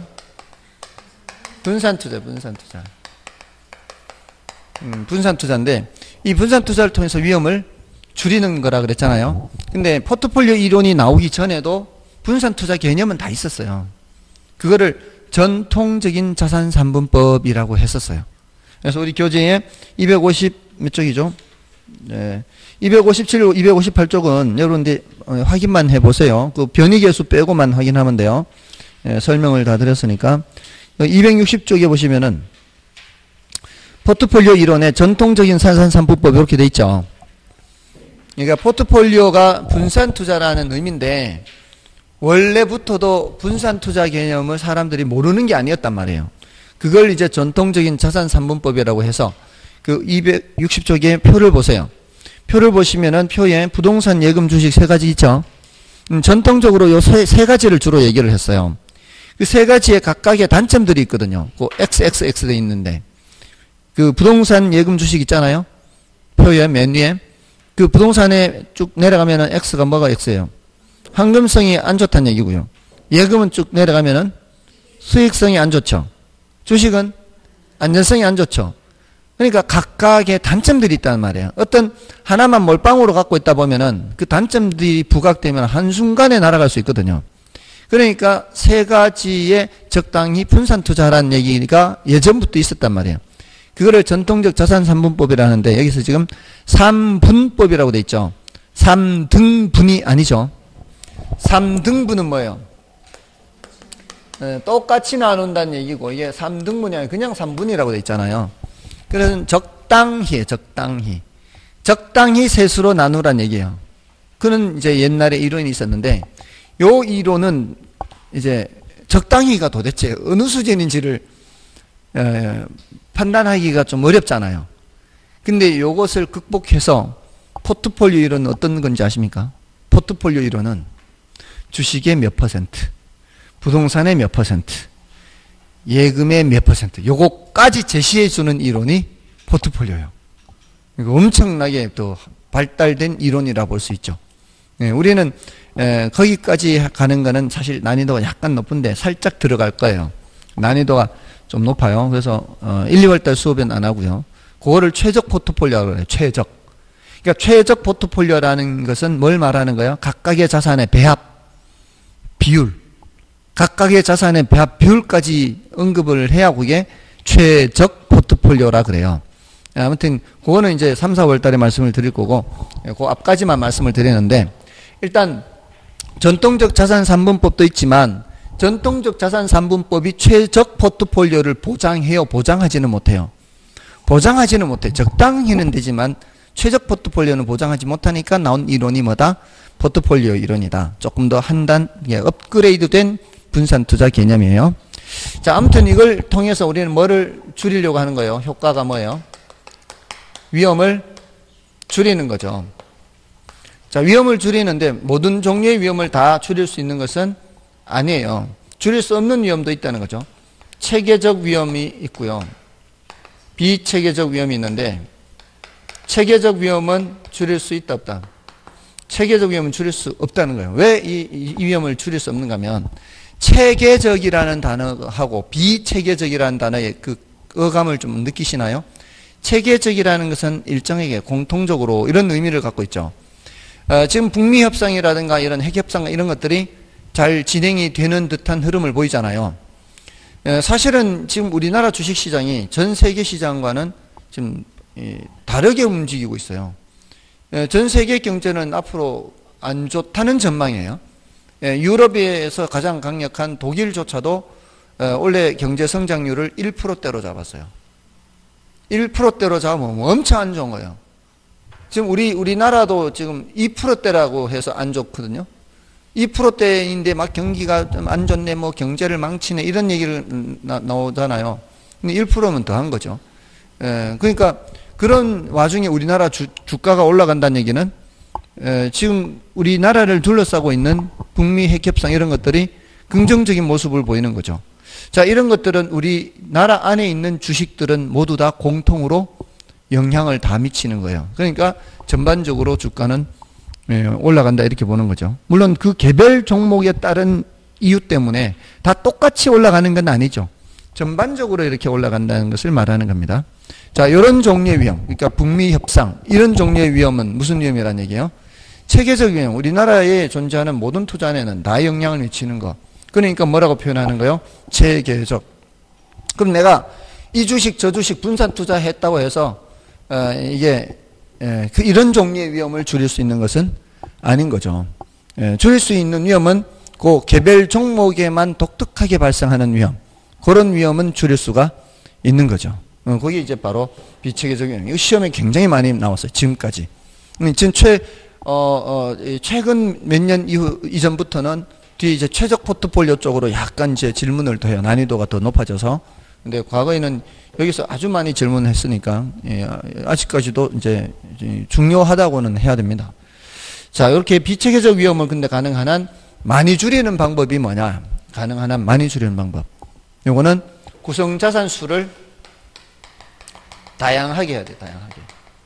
분산 투자. 분산 투자인데 이 분산 투자를 통해서 위험을 줄이는 거라 그랬잖아요. 근데 포트폴리오 이론이 나오기 전에도 분산 투자 개념은 다 있었어요. 그거를 전통적인 자산 산분법이라고 했었어요. 그래서 우리 교재에 250 몇 쪽이죠? 네. 257, 258쪽은 여러분들 확인만 해보세요. 그 변이계수 빼고만 확인하면 돼요. 네, 설명을 다 드렸으니까. 260쪽에 보시면은 포트폴리오 이론의 전통적인 자산 산분법 이렇게 돼 있죠. 그러니까 포트폴리오가 분산 투자라는 의미인데 원래부터도 분산 투자 개념을 사람들이 모르는 게 아니었단 말이에요. 그걸 이제 전통적인 자산 산분법이라고 해서 그 260쪽에 표를 보세요. 표를 보시면은 표에 부동산, 예금, 주식 세 가지 있죠. 전통적으로 요 세 가지를 주로 얘기를 했어요. 그 세 가지의 각각의 단점들이 있거든요. 그 XXX 돼 있는데 그 부동산, 예금, 주식 있잖아요. 표에 맨 위에 그 부동산에 쭉 내려가면은 X가 뭐가 X예요? 황금성이 안 좋다는 얘기고요. 예금은 쭉 내려가면은 수익성이 안 좋죠. 주식은 안전성이 안 좋죠. 그러니까 각각의 단점들이 있단 말이에요. 어떤 하나만 몰빵으로 갖고 있다 보면은 그 단점들이 부각되면 한순간에 날아갈 수 있거든요. 그러니까 세 가지에 적당히 분산 투자하라는 얘기가 예전부터 있었단 말이에요. 그거를 전통적 자산 산분법이라는데 여기서 지금 3분법이라고 돼 있죠. 3등분이 아니죠. 3등분은 뭐예요? 똑같이 나눈다는 얘기고 이게 3등분이 아니라 그냥 3분이라고 돼 있잖아요. 그래서 적당히 세수로 나누란 얘기예요. 그는 이제 옛날에 이론이 있었는데 요 이론은 이제 적당히가 도대체 어느 수준인지를 판단하기가 좀 어렵잖아요. 근데 요것을 극복해서 포트폴리오 이론은 어떤 건지 아십니까? 포트폴리오 이론은 주식의 몇 퍼센트, 부동산의 몇 퍼센트, 예금의 몇 퍼센트, 요거까지 제시해 주는 이론이 포트폴리오예요. 이거 엄청나게 또 발달된 이론이라 볼 수 있죠. 우리는 거기까지 가는 거는 사실 난이도가 약간 높은데 살짝 들어갈 거예요. 난이도가 좀 높아요. 그래서 1, 2월달 수업은 안 하고요. 그거를 최적 포트폴리오라고 해요. 최적. 그러니까 최적 포트폴리오라는 것은 뭘 말하는 거예요? 각각의 자산의 배합, 비율. 각각의 자산의 배합 비율까지 언급을 해야 그게 최적 포트폴리오라 그래요. 아무튼 그거는 이제 3, 4월 달에 말씀을 드릴 거고 그 앞까지만 말씀을 드리는데 일단 전통적 자산 3분법도 있지만 전통적 자산 3분법이 최적 포트폴리오를 보장해요? 보장하지는 못해요? 보장하지는 못해. 적당히는 되지만 최적 포트폴리오는 보장하지 못하니까 나온 이론이 뭐다? 포트폴리오 이론이다. 조금 더 한 단 업그레이드된 분산 투자 개념이에요. 자, 아무튼 이걸 통해서 우리는 뭐를 줄이려고 하는 거예요? 효과가 뭐예요? 위험을 줄이는 거죠. 자, 위험을 줄이는데 모든 종류의 위험을 다 줄일 수 있는 것은 아니에요. 줄일 수 없는 위험도 있다는 거죠. 체계적 위험이 있고요. 비체계적 위험이 있는데 체계적 위험은 줄일 수 있다 없다? 체계적 위험은 줄일 수 없다는 거예요. 왜 이 위험을 줄일 수 없는가 하면 체계적이라는 단어하고 비체계적이라는 단어의 그 어감을 좀 느끼시나요? 체계적이라는 것은 일정에게 공통적으로 이런 의미를 갖고 있죠. 지금 북미 협상이라든가 이런 핵 협상 이런 것들이 잘 진행이 되는 듯한 흐름을 보이잖아요. 사실은 지금 우리나라 주식시장이 전 세계 시장과는 지금 다르게 움직이고 있어요. 전 세계 경제는 앞으로 안 좋다는 전망이에요. 유럽에서 가장 강력한 독일조차도 올해 경제 성장률을 1%대로 잡았어요. 1%대로 잡으면 엄청 안 좋은 거예요. 지금 우리나라도 지금 2%대라고 해서 안 좋거든요. 2%대인데 막 경기가 좀 안 좋네, 뭐 경제를 망치네, 이런 얘기를 나오잖아요. 근데 1%면 더 한 거죠. 그러니까 그런 와중에 우리나라 주가가 올라간다는 얘기는 지금 우리나라를 둘러싸고 있는 북미 핵협상 이런 것들이 긍정적인 모습을 보이는 거죠. 자, 이런 것들은 우리나라 안에 있는 주식들은 모두 다 공통으로 영향을 다 미치는 거예요. 그러니까 전반적으로 주가는 올라간다 이렇게 보는 거죠. 물론 그 개별 종목에 따른 이유 때문에 다 똑같이 올라가는 건 아니죠. 전반적으로 이렇게 올라간다는 것을 말하는 겁니다. 자, 이런 종류의 위험, 그러니까 북미 협상, 이런 종류의 위험은 무슨 위험이라는 얘기예요? 체계적 위험, 우리나라에 존재하는 모든 투자에는 다 영향을 미치는 거. 그러니까 뭐라고 표현하는 거예요? 체계적. 그럼 내가 이 주식 저 주식 분산 투자했다고 해서 이게 이런 종류의 위험을 줄일 수 있는 것은 아닌 거죠. 줄일 수 있는 위험은 그 개별 종목에만 독특하게 발생하는 위험, 그런 위험은 줄일 수가 있는 거죠. 그게 이제 바로 비체계적 위험. 이거 시험에 굉장히 많이 나왔어요. 지금까지. 지금 최근 몇 년 이전부터는 뒤에 이제 최적 포트폴리오 쪽으로 약간 이제 질문을 더 해요. 난이도가 더 높아져서. 근데 과거에는 여기서 아주 많이 질문했으니까, 아직까지도 이제 중요하다고는 해야 됩니다. 자, 이렇게 비체계적 위험을 근데 가능한 한 많이 줄이는 방법이 뭐냐? 가능한 한 많이 줄이는 방법. 요거는 구성 자산 수를 다양하게 해야 돼, 다양하게.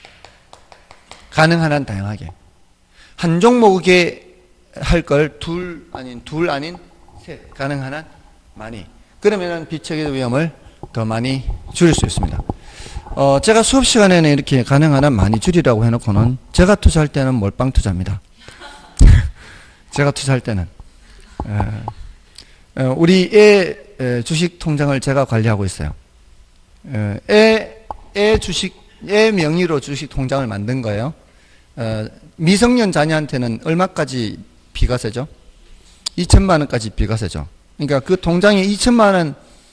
가능한 한 다양하게. 한 종목에 할 걸 둘 아닌 셋. 가능한 한 많이. 그러면은 비체계적 위험을 더 많이 줄일 수 있습니다. 제가 수업 시간에는 이렇게 가능한 한 많이 줄이라고 해놓고는 제가 투자할 때는 몰빵 투자입니다. 제가 투자할 때는. 우리 애 주식 통장을 제가 관리하고 있어요. 애 명의로 주식 통장을 만든 거예요. 미성년 자녀한테는 얼마까지 비과세죠? 2천만 원까지 비과세죠. 그러니까 그 통장에 2천만 원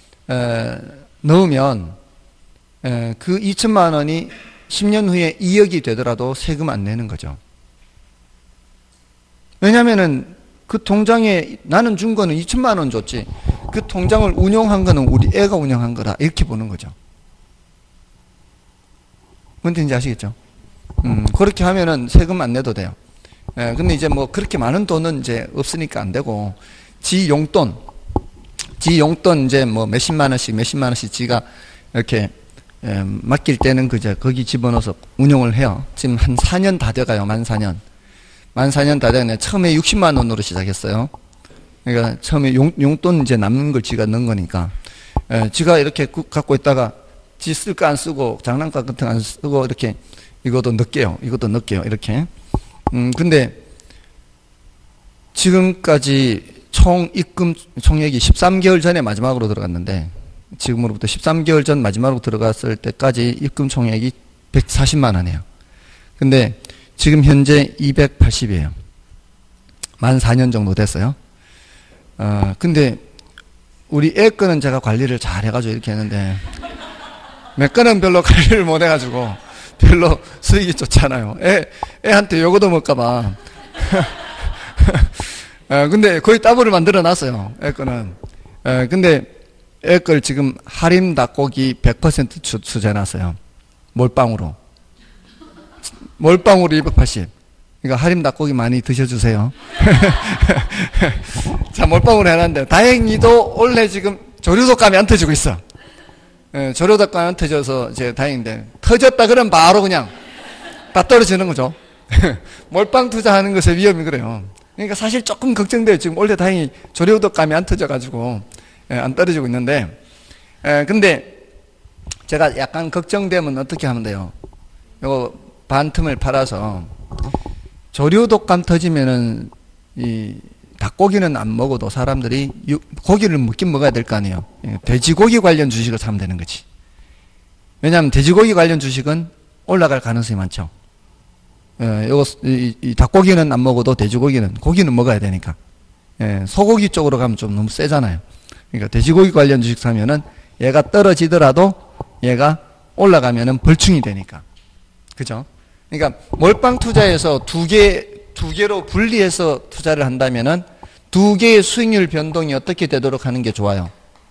넣으면 그 2천만 원이 10년 후에 2억이 되더라도 세금 안 내는 거죠. 왜냐면은 그 통장에 나는 준 거는 2천만 원 줬지, 그 통장을 운용한 거는 우리 애가 운영한 거라, 이렇게 보는 거죠. 뭔 뜻인지 아시겠죠? 그렇게 하면은 세금 안 내도 돼요. 근데 이제 뭐 그렇게 많은 돈은 이제 없으니까 안 되고, 지 용돈, 지 용돈 이제 뭐 몇십만 원씩 지가 이렇게 맡길 때는 그저 거기 집어넣어서 운용을 해요. 지금 한 4년 다 돼가요. 만 4년 다 돼가네. 처음에 60만 원으로 시작했어요. 그러니까 처음에 용돈 이제 남는 걸 지가 넣은 거니까. 지가 이렇게 갖고 있다가 지 쓸 거 안 쓰고 장난감 같은 거 안 쓰고 이렇게 이것도 넣게요. 이렇게. 근데 지금까지 총 입금 총액이 13개월 전에 마지막으로 들어갔는데 지금으로부터 13개월 전 마지막으로 들어갔을 때까지 입금 총액이 140만 원이에요. 근데 지금 현재 280이에요. 만 4년 정도 됐어요. 근데 우리 애 거는 제가 관리를 잘 해가지고 이렇게 했는데 몇 건은 별로 관리를 못 해가지고 별로 수익이 좋잖아요. 애한테 요거도 먹까봐. 근데 거의 따블을 만들어 놨어요. 애 거는. 근데 애 걸 지금 할인 닭고기 100% 투자해놨어요. 몰빵으로 280. 그러니까 할인 닭고기 많이 드셔주세요. 자, 몰빵으로 해놨는데 다행히도 원래 지금 조류독감이 안 터지고 있어. 조류독감이 안 터져서 이제 다행인데 터졌다 그러면 바로 그냥 다 떨어지는 거죠. 몰빵 투자하는 것의 위험이 그래요. 그러니까 사실 조금 걱정돼요. 지금 원래 다행히 조류독감이 안 터져가지고 안 떨어지고 있는데 근데 제가 약간 걱정되면 어떻게 하면 돼요? 요거 반틈을 팔아서 조류독감 터지면은 이 닭고기는 안 먹어도 사람들이 고기를 먹긴 먹어야 될 거 아니에요. 돼지고기 관련 주식을 사면 되는 거지. 왜냐하면 돼지고기 관련 주식은 올라갈 가능성이 많죠. 이 닭고기는 안 먹어도 고기는 먹어야 되니까. 소고기 쪽으로 가면 좀 너무 세잖아요. 그러니까 돼지고기 관련 주식 사면은 얘가 떨어지더라도 얘가 올라가면은 벌충이 되니까. 그죠? 그러니까 몰빵 투자에서 두 개로 분리해서 투자를 한다면은 두 개의 수익률 변동이 어떻게 되도록 하는 게 좋아요?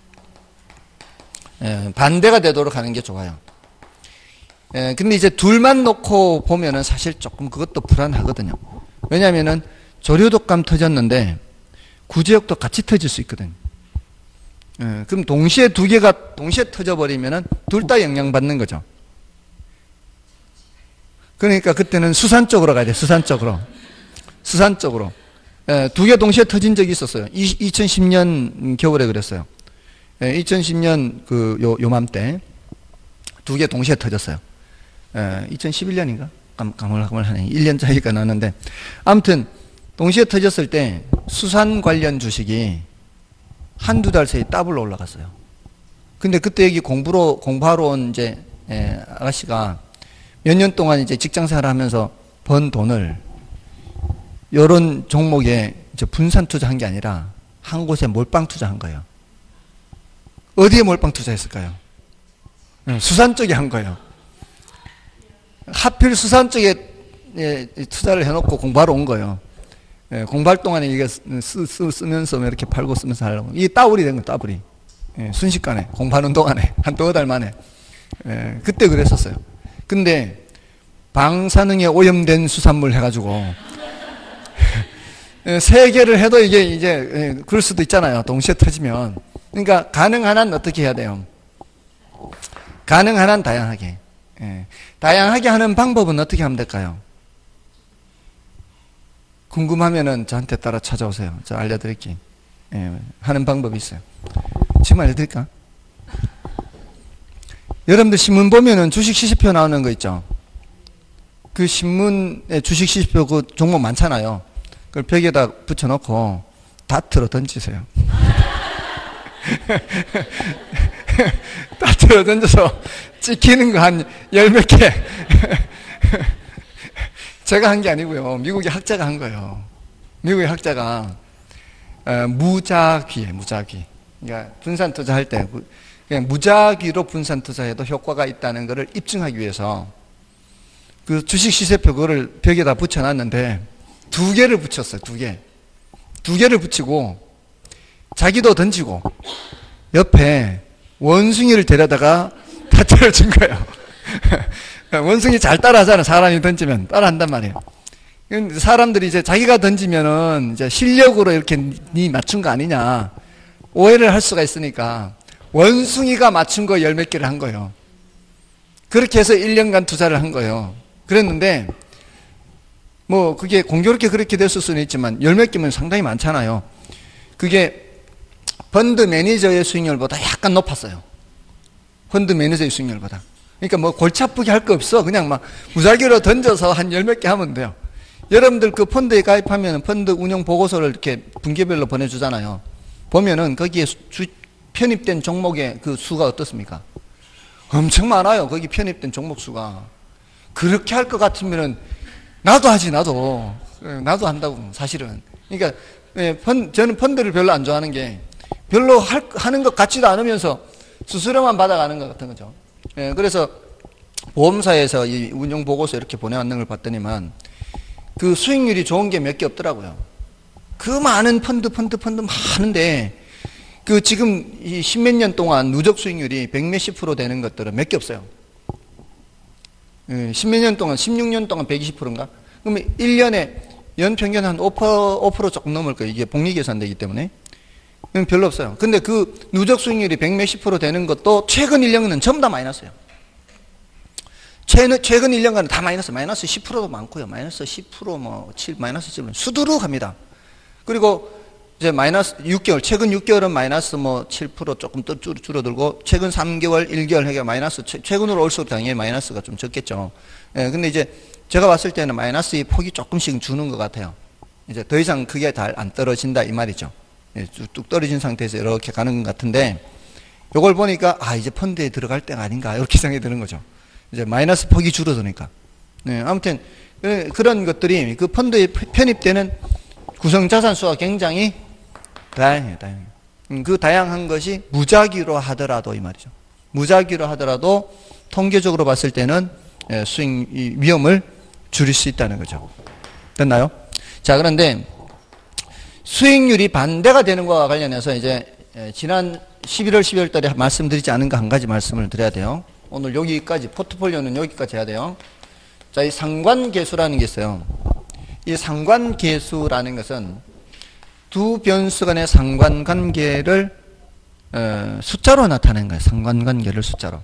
반대가 되도록 하는 게 좋아요. 근데 이제 둘만 놓고 보면은 사실 조금 그것도 불안하거든요. 왜냐면은 조류독감 터졌는데 구제역도 같이 터질 수 있거든요. 그럼 동시에 두 개가 동시에 터져버리면은 둘 다 영향받는 거죠. 그러니까 그때는 수산 쪽으로 가야 돼. 수산 쪽으로. 두 개 동시에 터진 적이 있었어요. 2010년 겨울에 그랬어요. 2010년 요맘때 두 개 동시에 터졌어요. 2011년인가? 가물가물하네. 1년 차이가 나는데 아무튼 동시에 터졌을 때 수산 관련 주식이 한두 달 사이 더블로 올라갔어요. 근데 그때 여기 공부하러 온 이제 아가씨가 몇 년 동안 이제 직장 생활을 하면서 번 돈을 이런 종목에 이제 분산 투자한 게 아니라 한 곳에 몰빵 투자한 거예요. 어디에 몰빵 투자했을까요? 수산 쪽에 한 거예요. 하필 수산 쪽에 투자를 해놓고 공부하러 온 거예요. 공부할 동안에 이게 쓰면서 이렇게 팔고 쓰면서 하려고. 이게 따블이 된 거예요, 따블이. 순식간에, 공부하는 동안에, 한 두어 달 만에. 그때 그랬었어요. 근데, 방사능에 오염된 수산물 해가지고, 세 개를 해도 이게 이제, 그럴 수도 있잖아요. 동시에 터지면. 그러니까, 가능한 한 어떻게 해야 돼요? 가능한 한 다양하게. 다양하게 하는 방법은 어떻게 하면 될까요? 궁금하면은 저한테 따라 찾아오세요. 저 알려드릴게요. 하는 방법이 있어요. 지금 알려드릴까? 여러분들 신문 보면은 주식 시세표 나오는 거 있죠? 그 신문에 주식 시세표 그 종목 많잖아요. 그걸 벽에다 붙여놓고 다트로 던지세요. 다트로 던져서 찍히는 거 한 열 몇 개. 제가 한 게 아니고요. 미국의 학자가 한 거예요. 미국의 학자가 무작위에 무작위. 그러니까 분산 투자할 때 그냥 무작위로 분산 투자해도 효과가 있다는 것을 입증하기 위해서 그 주식 시세표 그거를 벽에다 붙여놨는데 두 개를 붙였어요. 두 개를 붙이고 자기도 던지고 옆에 원숭이를 데려다가 다트를 준 거예요. 원숭이 잘 따라하잖아. 사람이 던지면 따라한단 말이에요. 사람들이 이제 자기가 던지면은 이제 실력으로 이렇게 니 맞춘 거 아니냐. 오해를 할 수가 있으니까 원숭이가 맞춘 거 열 몇 개를 한 거예요. 그렇게 해서 1년간 투자를 한 거예요. 그랬는데 뭐 그게 공교롭게 그렇게 됐을 수는 있지만 열 몇 개면 상당히 많잖아요. 그게 펀드 매니저의 수익률보다 약간 높았어요. 펀드 매니저의 수익률보다. 그러니까 뭐 골치 아프게 할 거 없어. 그냥 막 무작위로 던져서 한 열 몇 개 하면 돼요. 여러분들 그 펀드에 가입하면 펀드 운영 보고서를 이렇게 분기별로 보내주잖아요. 보면은 거기에 편입된 종목의 그 수가 어떻습니까? 엄청 많아요. 거기 편입된 종목 수가. 그렇게 할 것 같으면은 나도 하지, 나도 한다고, 사실은. 그러니까 저는 펀드를 별로 안 좋아하는 게 별로 하는 것 같지도 않으면서 수수료만 받아가는 것 같은 거죠. 그래서 보험사에서 이 운용 보고서 이렇게 보내왔는 걸 봤더니만 그 수익률이 좋은 게 몇 개 없더라고요. 그 많은 펀드 많은데 그 지금 이 십몇 년 동안 누적 수익률이 100몇십 프로 되는 것들은 몇 개 없어요. 십몇 년 동안, 16년 동안 120%인가? 그러면 1년에 연평균 한 5% 조금 넘을 거예요. 이게 복리계산되기 때문에. 별로 없어요. 근데 그 누적 수익률이 100몇십 프로 되는 것도 최근 1년은 전부 다 마이너스예요. 최근 1년간은 다 마이너스 10%도 많고요. 마이너스 10%, 뭐, 마이너스 7%, 수두룩 합니다. 그리고 이제 마이너스 6개월, 최근 6개월은 마이너스 뭐 7% 조금 더 줄어들고, 최근 3개월, 1개월 해가 마이너스, 최근으로 올수록 당연히 마이너스가 좀 적겠죠. 근데 이제 제가 봤을 때는 마이너스의 폭이 조금씩 주는 것 같아요. 이제 더 이상 그게 잘 안 떨어진다 이 말이죠. 뚝 떨어진 상태에서 이렇게 가는 것 같은데, 요걸 보니까, 이제 펀드에 들어갈 때가 아닌가, 이렇게 생각이 드는 거죠. 이제 마이너스 폭이 줄어드니까. 아무튼, 그런 것들이 그 펀드에 편입되는 구성자산 수가 굉장히 다양해요. 그 다양한 것이 무작위로 하더라도 이 말이죠. 무작위로 하더라도 통계적으로 봤을 때는 수익 위험을 줄일 수 있다는 거죠. 됐나요? 자, 그런데 수익률이 반대가 되는 것과 관련해서 이제 지난 11월, 12월 달에 말씀드리지 않은 거 한 가지 말씀을 드려야 돼요. 오늘 여기까지, 포트폴리오는 여기까지 해야 돼요. 자, 이 상관계수라는 게 있어요. 이 상관계수라는 것은 두 변수 간의 상관관계를 숫자로 나타낸 거예요. 상관관계를 숫자로.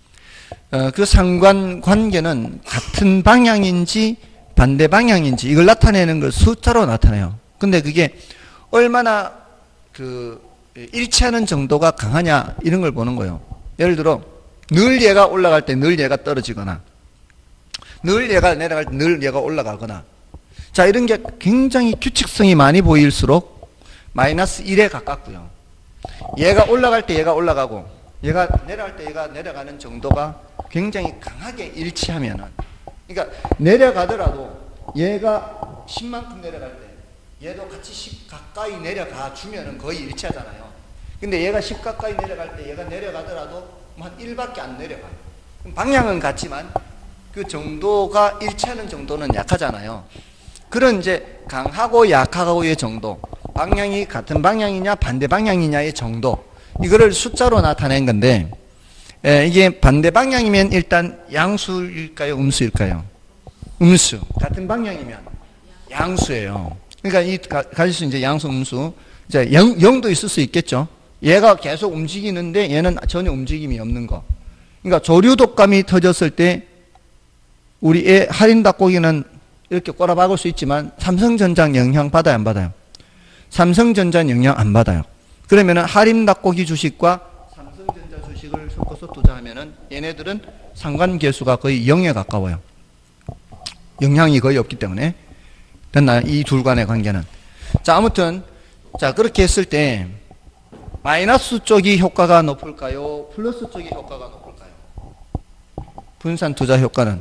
그 상관관계는 같은 방향인지 반대 방향인지 이걸 나타내는 걸 숫자로 나타내요. 근데 그게 얼마나 그 일치하는 정도가 강하냐 이런 걸 보는 거예요. 예를 들어 늘 얘가 올라갈 때 늘 얘가 떨어지거나 늘 얘가 내려갈 때 늘 얘가 올라가거나, 자, 이런 게 굉장히 규칙성이 많이 보일수록 마이너스 1에 가깝고요. 얘가 올라갈 때 얘가 올라가고 얘가 내려갈 때 얘가 내려가는 정도가 굉장히 강하게 일치하면은, 그러니까 내려가더라도 얘가 10만큼 내려갈 때 얘도 같이 10 가까이 내려가 주면은 거의 일치하잖아요. 근데 얘가 10 가까이 내려갈 때 얘가 내려가더라도 한 1밖에 안 내려가요. 방향은 같지만 그 정도가 일치하는 정도는 약하잖아요. 그런 이제 강하고 약하고의 정도, 방향이 같은 방향이냐 반대 방향이냐의 정도, 이거를 숫자로 나타낸 건데, 이게 반대 방향이면 일단 양수일까요, 음수일까요? 음수. 같은 방향이면 양수예요. 그러니까 이 가지수 이제 양수, 음수. 이제 0도 있을 수 있겠죠. 얘가 계속 움직이는데 얘는 전혀 움직임이 없는 거. 그러니까 조류 독감이 터졌을 때 우리 애 할인 닭고기는 이렇게 꼬라박을 수 있지만 삼성전자 영향 받아요, 안 받아요? 삼성전자 영향 안 받아요. 그러면은 할인 닭고기 주식과 삼성전자 주식을 섞어서 투자하면은 얘네들은 상관계수가 거의 0에 가까워요. 영향이 거의 없기 때문에. 됐나요? 이 둘 간의 관계는. 자, 아무튼 자, 그렇게 했을 때 마이너스 쪽이 효과가 높을까요? 플러스 쪽이 효과가 높을까요? 분산 투자 효과는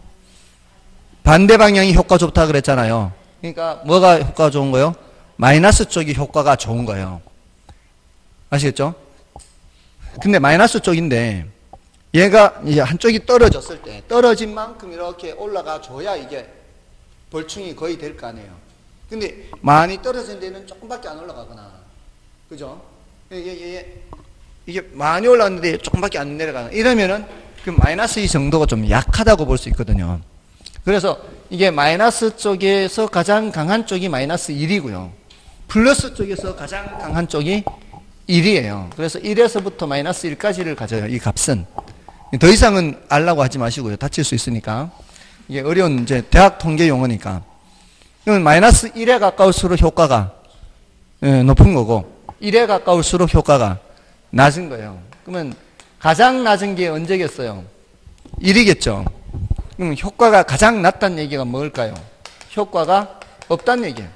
반대 방향이 효과 좋다 그랬잖아요. 그러니까 뭐가 효과가 좋은 거예요? 마이너스 쪽이 효과가 좋은 거예요. 아시겠죠? 근데 마이너스 쪽인데 얘가 이제 한쪽이 떨어졌을 때 떨어진 만큼 이렇게 올라가 줘야 이게 벌충이 거의 될 거 아니에요. 근데 많이 떨어진 데는 조금밖에 안 올라가거나, 그죠? 이게 많이 올라갔는데 조금밖에 안 내려가거나 이러면은 그 마이너스 이 정도가 좀 약하다고 볼 수 있거든요. 그래서 이게 마이너스 쪽에서 가장 강한 쪽이 마이너스 1이고요. 플러스 쪽에서 가장 강한 쪽이 1이에요. 그래서 1에서부터 마이너스 1까지를 가져요. 이 값은. 더 이상은 알라고 하지 마시고요. 다칠 수 있으니까. 이게 어려운 이제 대학 통계 용어니까. 그러면 마이너스 1에 가까울수록 효과가 높은 거고 1에 가까울수록 효과가 낮은 거예요. 그러면 가장 낮은 게 언제겠어요? 1이겠죠. 그럼 효과가 가장 낮다는 얘기가 뭘까요? 효과가 없다는 얘기예요.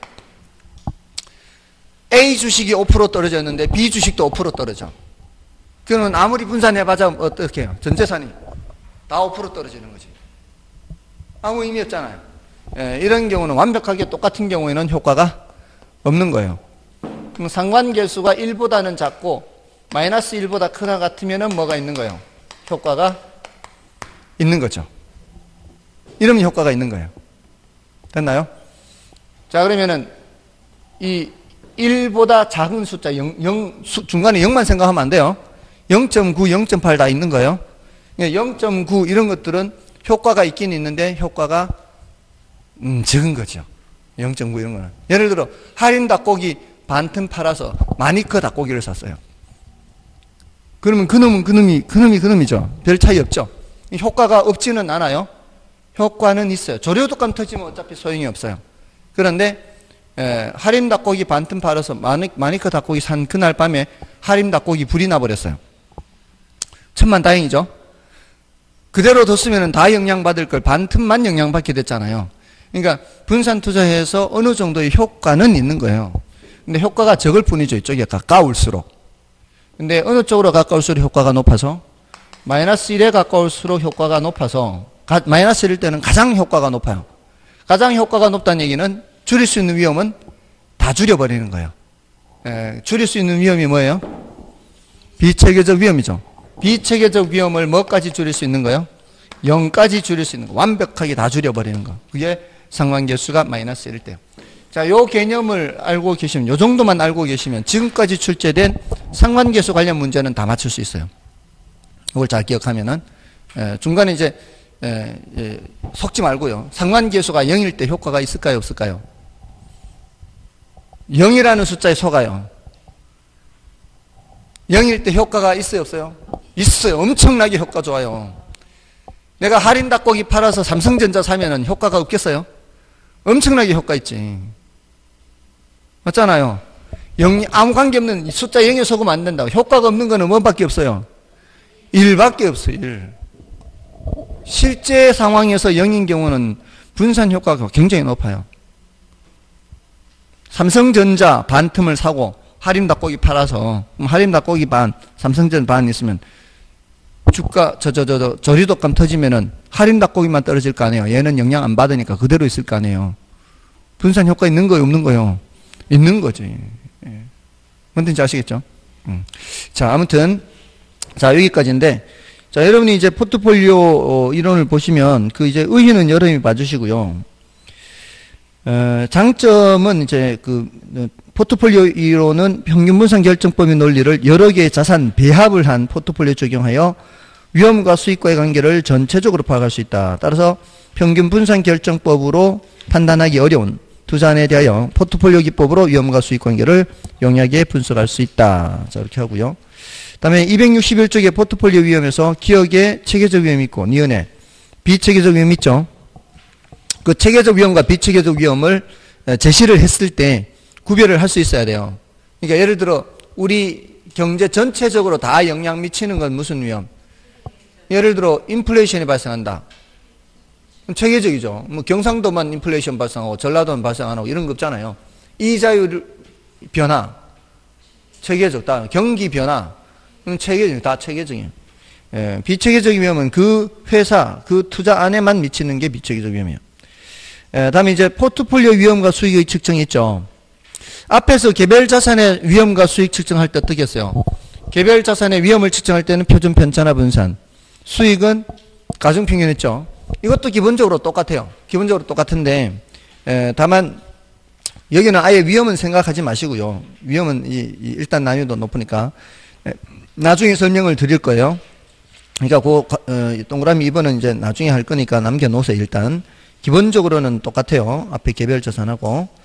A 주식이 5% 떨어졌는데 B 주식도 5% 떨어져. 그러면 아무리 분산해봐자 어떻게 해요? 전 재산이 다 5% 떨어지는 거지. 아무 의미 없잖아요. 이런 경우는 완벽하게 똑같은 경우에는 효과가 없는 거예요. 그럼 상관계수가 1보다는 작고 마이너스 1보다 크나 같으면은 뭐가 있는 거예요? 효과가 있는 거죠. 이러면 효과가 있는 거예요. 됐나요? 자, 그러면은 이 1보다 작은 숫자 중간에 0만 생각하면 안 돼요. 0.9, 0.8 다 있는 거예요. 0.9 이런 것들은 효과가 있긴 있는데 효과가 적은 거죠. 0.9 이런 거는. 예를 들어 할인 닭고기 반틈 팔아서 마니커 닭고기를 샀어요. 그러면 그놈이죠. 별 차이 없죠. 효과가 없지는 않아요. 효과는 있어요. 조류독감 터지면 어차피 소용이 없어요. 그런데 할인 닭고기 반틈 팔아서 마니커 닭고기 산 그날 밤에 할인 닭고기 불이 나버렸어요. 천만다행이죠. 그대로 뒀으면 다 영향받을 걸 반틈만 영향받게 됐잖아요. 그러니까 분산 투자해서 어느 정도의 효과는 있는 거예요. 근데 효과가 적을 뿐이죠. 이쪽에 가까울수록. 근데 어느 쪽으로 가까울수록 효과가 높아서 마이너스 1에 가까울수록 효과가 높아서 마이너스 1일 때는 가장 효과가 높아요. 가장 효과가 높다는 얘기는 줄일 수 있는 위험은 다 줄여버리는 거예요. 줄일 수 있는 위험이 뭐예요? 비체계적 위험이죠. 비체계적 위험을 뭐까지 줄일 수 있는 거예요? 0까지 줄일 수 있는 거. 완벽하게 다 줄여버리는 거. 그게 상관계수가 마이너스 1일 때요. 자, 요 개념을 알고 계시면, 요 정도만 알고 계시면 지금까지 출제된 상관계수 관련 문제는 다 맞출 수 있어요. 이걸 잘 기억하면은, 중간에 이제, 속지 말고요. 상관계수가 0일 때 효과가 있을까요? 없을까요? 0이라는 숫자에 속아요. 0일 때 효과가 있어요? 없어요? 있어요. 엄청나게 효과 좋아요. 내가 할인 닭고기 팔아서 삼성전자 사면은 효과가 없겠어요? 엄청나게 효과 있지. 맞잖아요. 아무 관계없는 숫자 0에 속으면 안 된다고. 효과가 없는 거는 뭐밖에 없어요? 1밖에 없어요. 1. 실제 상황에서 0인 경우는 분산 효과가 굉장히 높아요. 삼성전자 반틈을 사고 할인 닭고기 팔아서 할인 닭고기 반, 삼성전자 반 있으면 주가 조류독감 터지면은 할인 닭고기만 떨어질 거 아니에요. 얘는 영향 안 받으니까 그대로 있을 거 아니에요. 분산 효과 있는 거요, 없는 거요? 있는 거지. 뭔지 아시겠죠? 자, 아무튼 자, 여기까지인데, 자, 여러분이 이제 포트폴리오 이론을 보시면 그 이제 의의는 여러분이 봐주시고요. 장점은 이제 그 포트폴리오 이론은 평균 분산 결정법의 논리를 여러 개의 자산 배합을 한 포트폴리오에 적용하여 위험과 수익과의 관계를 전체적으로 파악할 수 있다. 따라서 평균 분산 결정법으로 판단하기 어려운 투자안에 대하여 포트폴리오 기법으로 위험과 수익 관계를 용이하게 분석할 수 있다. 자, 이렇게 하고요. 다음에 261쪽의 포트폴리오 위험에서 기업의 체계적 위험이 있고 니은에 비체계적 위험이 있죠. 그 체계적 위험과 비체계적 위험을 제시를 했을 때 구별을 할 수 있어야 돼요. 그러니까 예를 들어 우리 경제 전체적으로 다 영향 미치는 건 무슨 위험? 예를 들어 인플레이션이 발생한다. 체계적이죠. 뭐 경상도만 인플레이션 발생하고 전라도만 발생 안 하고 이런 거 없잖아요. 이자율 변화, 체계적, 다 경기 변화, 체계적, 다 체계적이에요. 비체계적 위험은 그 회사, 그 투자 안에만 미치는 게 비체계적 위험이에요. 다음에 이제 포트폴리오 위험과 수익의 측정이 있죠. 앞에서 개별 자산의 위험과 수익 측정할 때 어떻게 했어요? 개별 자산의 위험을 측정할 때는 표준 편차나 분산, 수익은 가중평균 했죠. 이것도 기본적으로 똑같아요. 기본적으로 똑같은데 다만 여기는 아예 위험은 생각하지 마시고요. 위험은 일단 난이도 높으니까 나중에 설명을 드릴 거예요. 그러니까 그 동그라미 2번은 이제 나중에 할 거니까 남겨놓으세요. 일단 기본적으로는 똑같아요. 앞에 개별 자산하고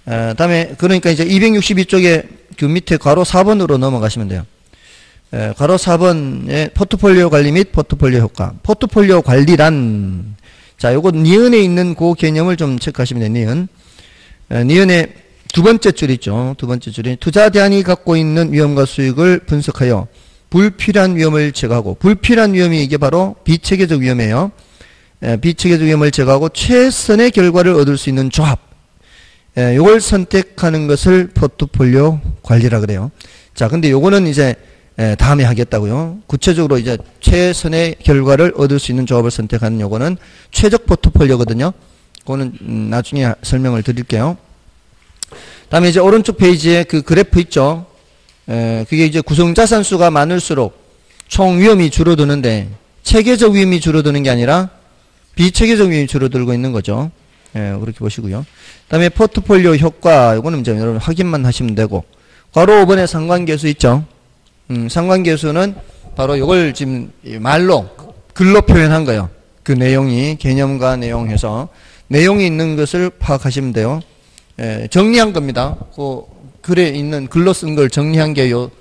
다음에 그러니까 이제 262쪽에 그 밑에 괄호 4번으로 넘어가시면 돼요. 괄호 4번에 포트폴리오 관리 및 포트폴리오 효과. 포트폴리오 관리란, 자, 요거 니은에 있는 그 개념을 좀 체크하시면 돼요. 니은의 두 번째 줄 있죠. 두 번째 줄이 투자 대안이 갖고 있는 위험과 수익을 분석하여 불필요한 위험을 제거하고, 불필요한 위험이 이게 바로 비체계적 위험이에요. 비체계적 위험을 제거하고 최선의 결과를 얻을 수 있는 조합. 요걸 선택하는 것을 포트폴리오 관리라 그래요. 자, 근데 요거는 이제 다음에 하겠다고요. 구체적으로 이제 최선의 결과를 얻을 수 있는 조합을 선택하는 요거는 최적 포트폴리오거든요. 그거는 나중에 설명을 드릴게요. 다음에 이제 오른쪽 페이지에 그 그래프 있죠. 그게 이제 구성자산 수가 많을수록 총 위험이 줄어드는데 체계적 위험이 줄어드는 게 아니라 비체계적 위험이 줄어들고 있는 거죠. 그렇게 보시고요. 다음에 포트폴리오 효과, 이거는 이제 여러분 확인만 하시면 되고, 괄호 5번에 상관계수 있죠. 상관계수는 바로 이걸 지금 말로 글로 표현한 거예요. 그 내용이 개념과 내용해서 내용이 있는 것을 파악하시면 돼요. 정리한 겁니다. 그 글에 있는 글로 쓴 걸 정리한 게 요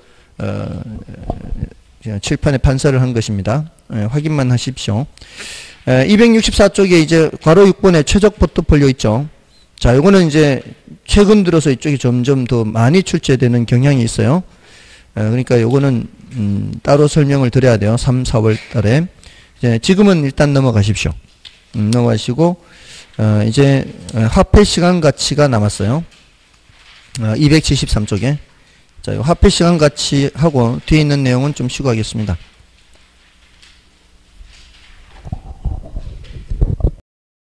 칠판에 판서를 한 것입니다. 확인만 하십시오. 264쪽에 이제 괄호 6번에 최적 포트폴리오 있죠. 자, 요거는 이제 최근 들어서 이쪽이 점점 더 많이 출제되는 경향이 있어요. 그러니까 요거는 따로 설명을 드려야 돼요. 3, 4월 달에. 지금은 일단 넘어가십시오. 넘어가시고 이제 화폐 시간 가치가 남았어요. 273쪽에. 자, 요 화폐 시간 가치하고 뒤에 있는 내용은 좀 쉬고 하겠습니다.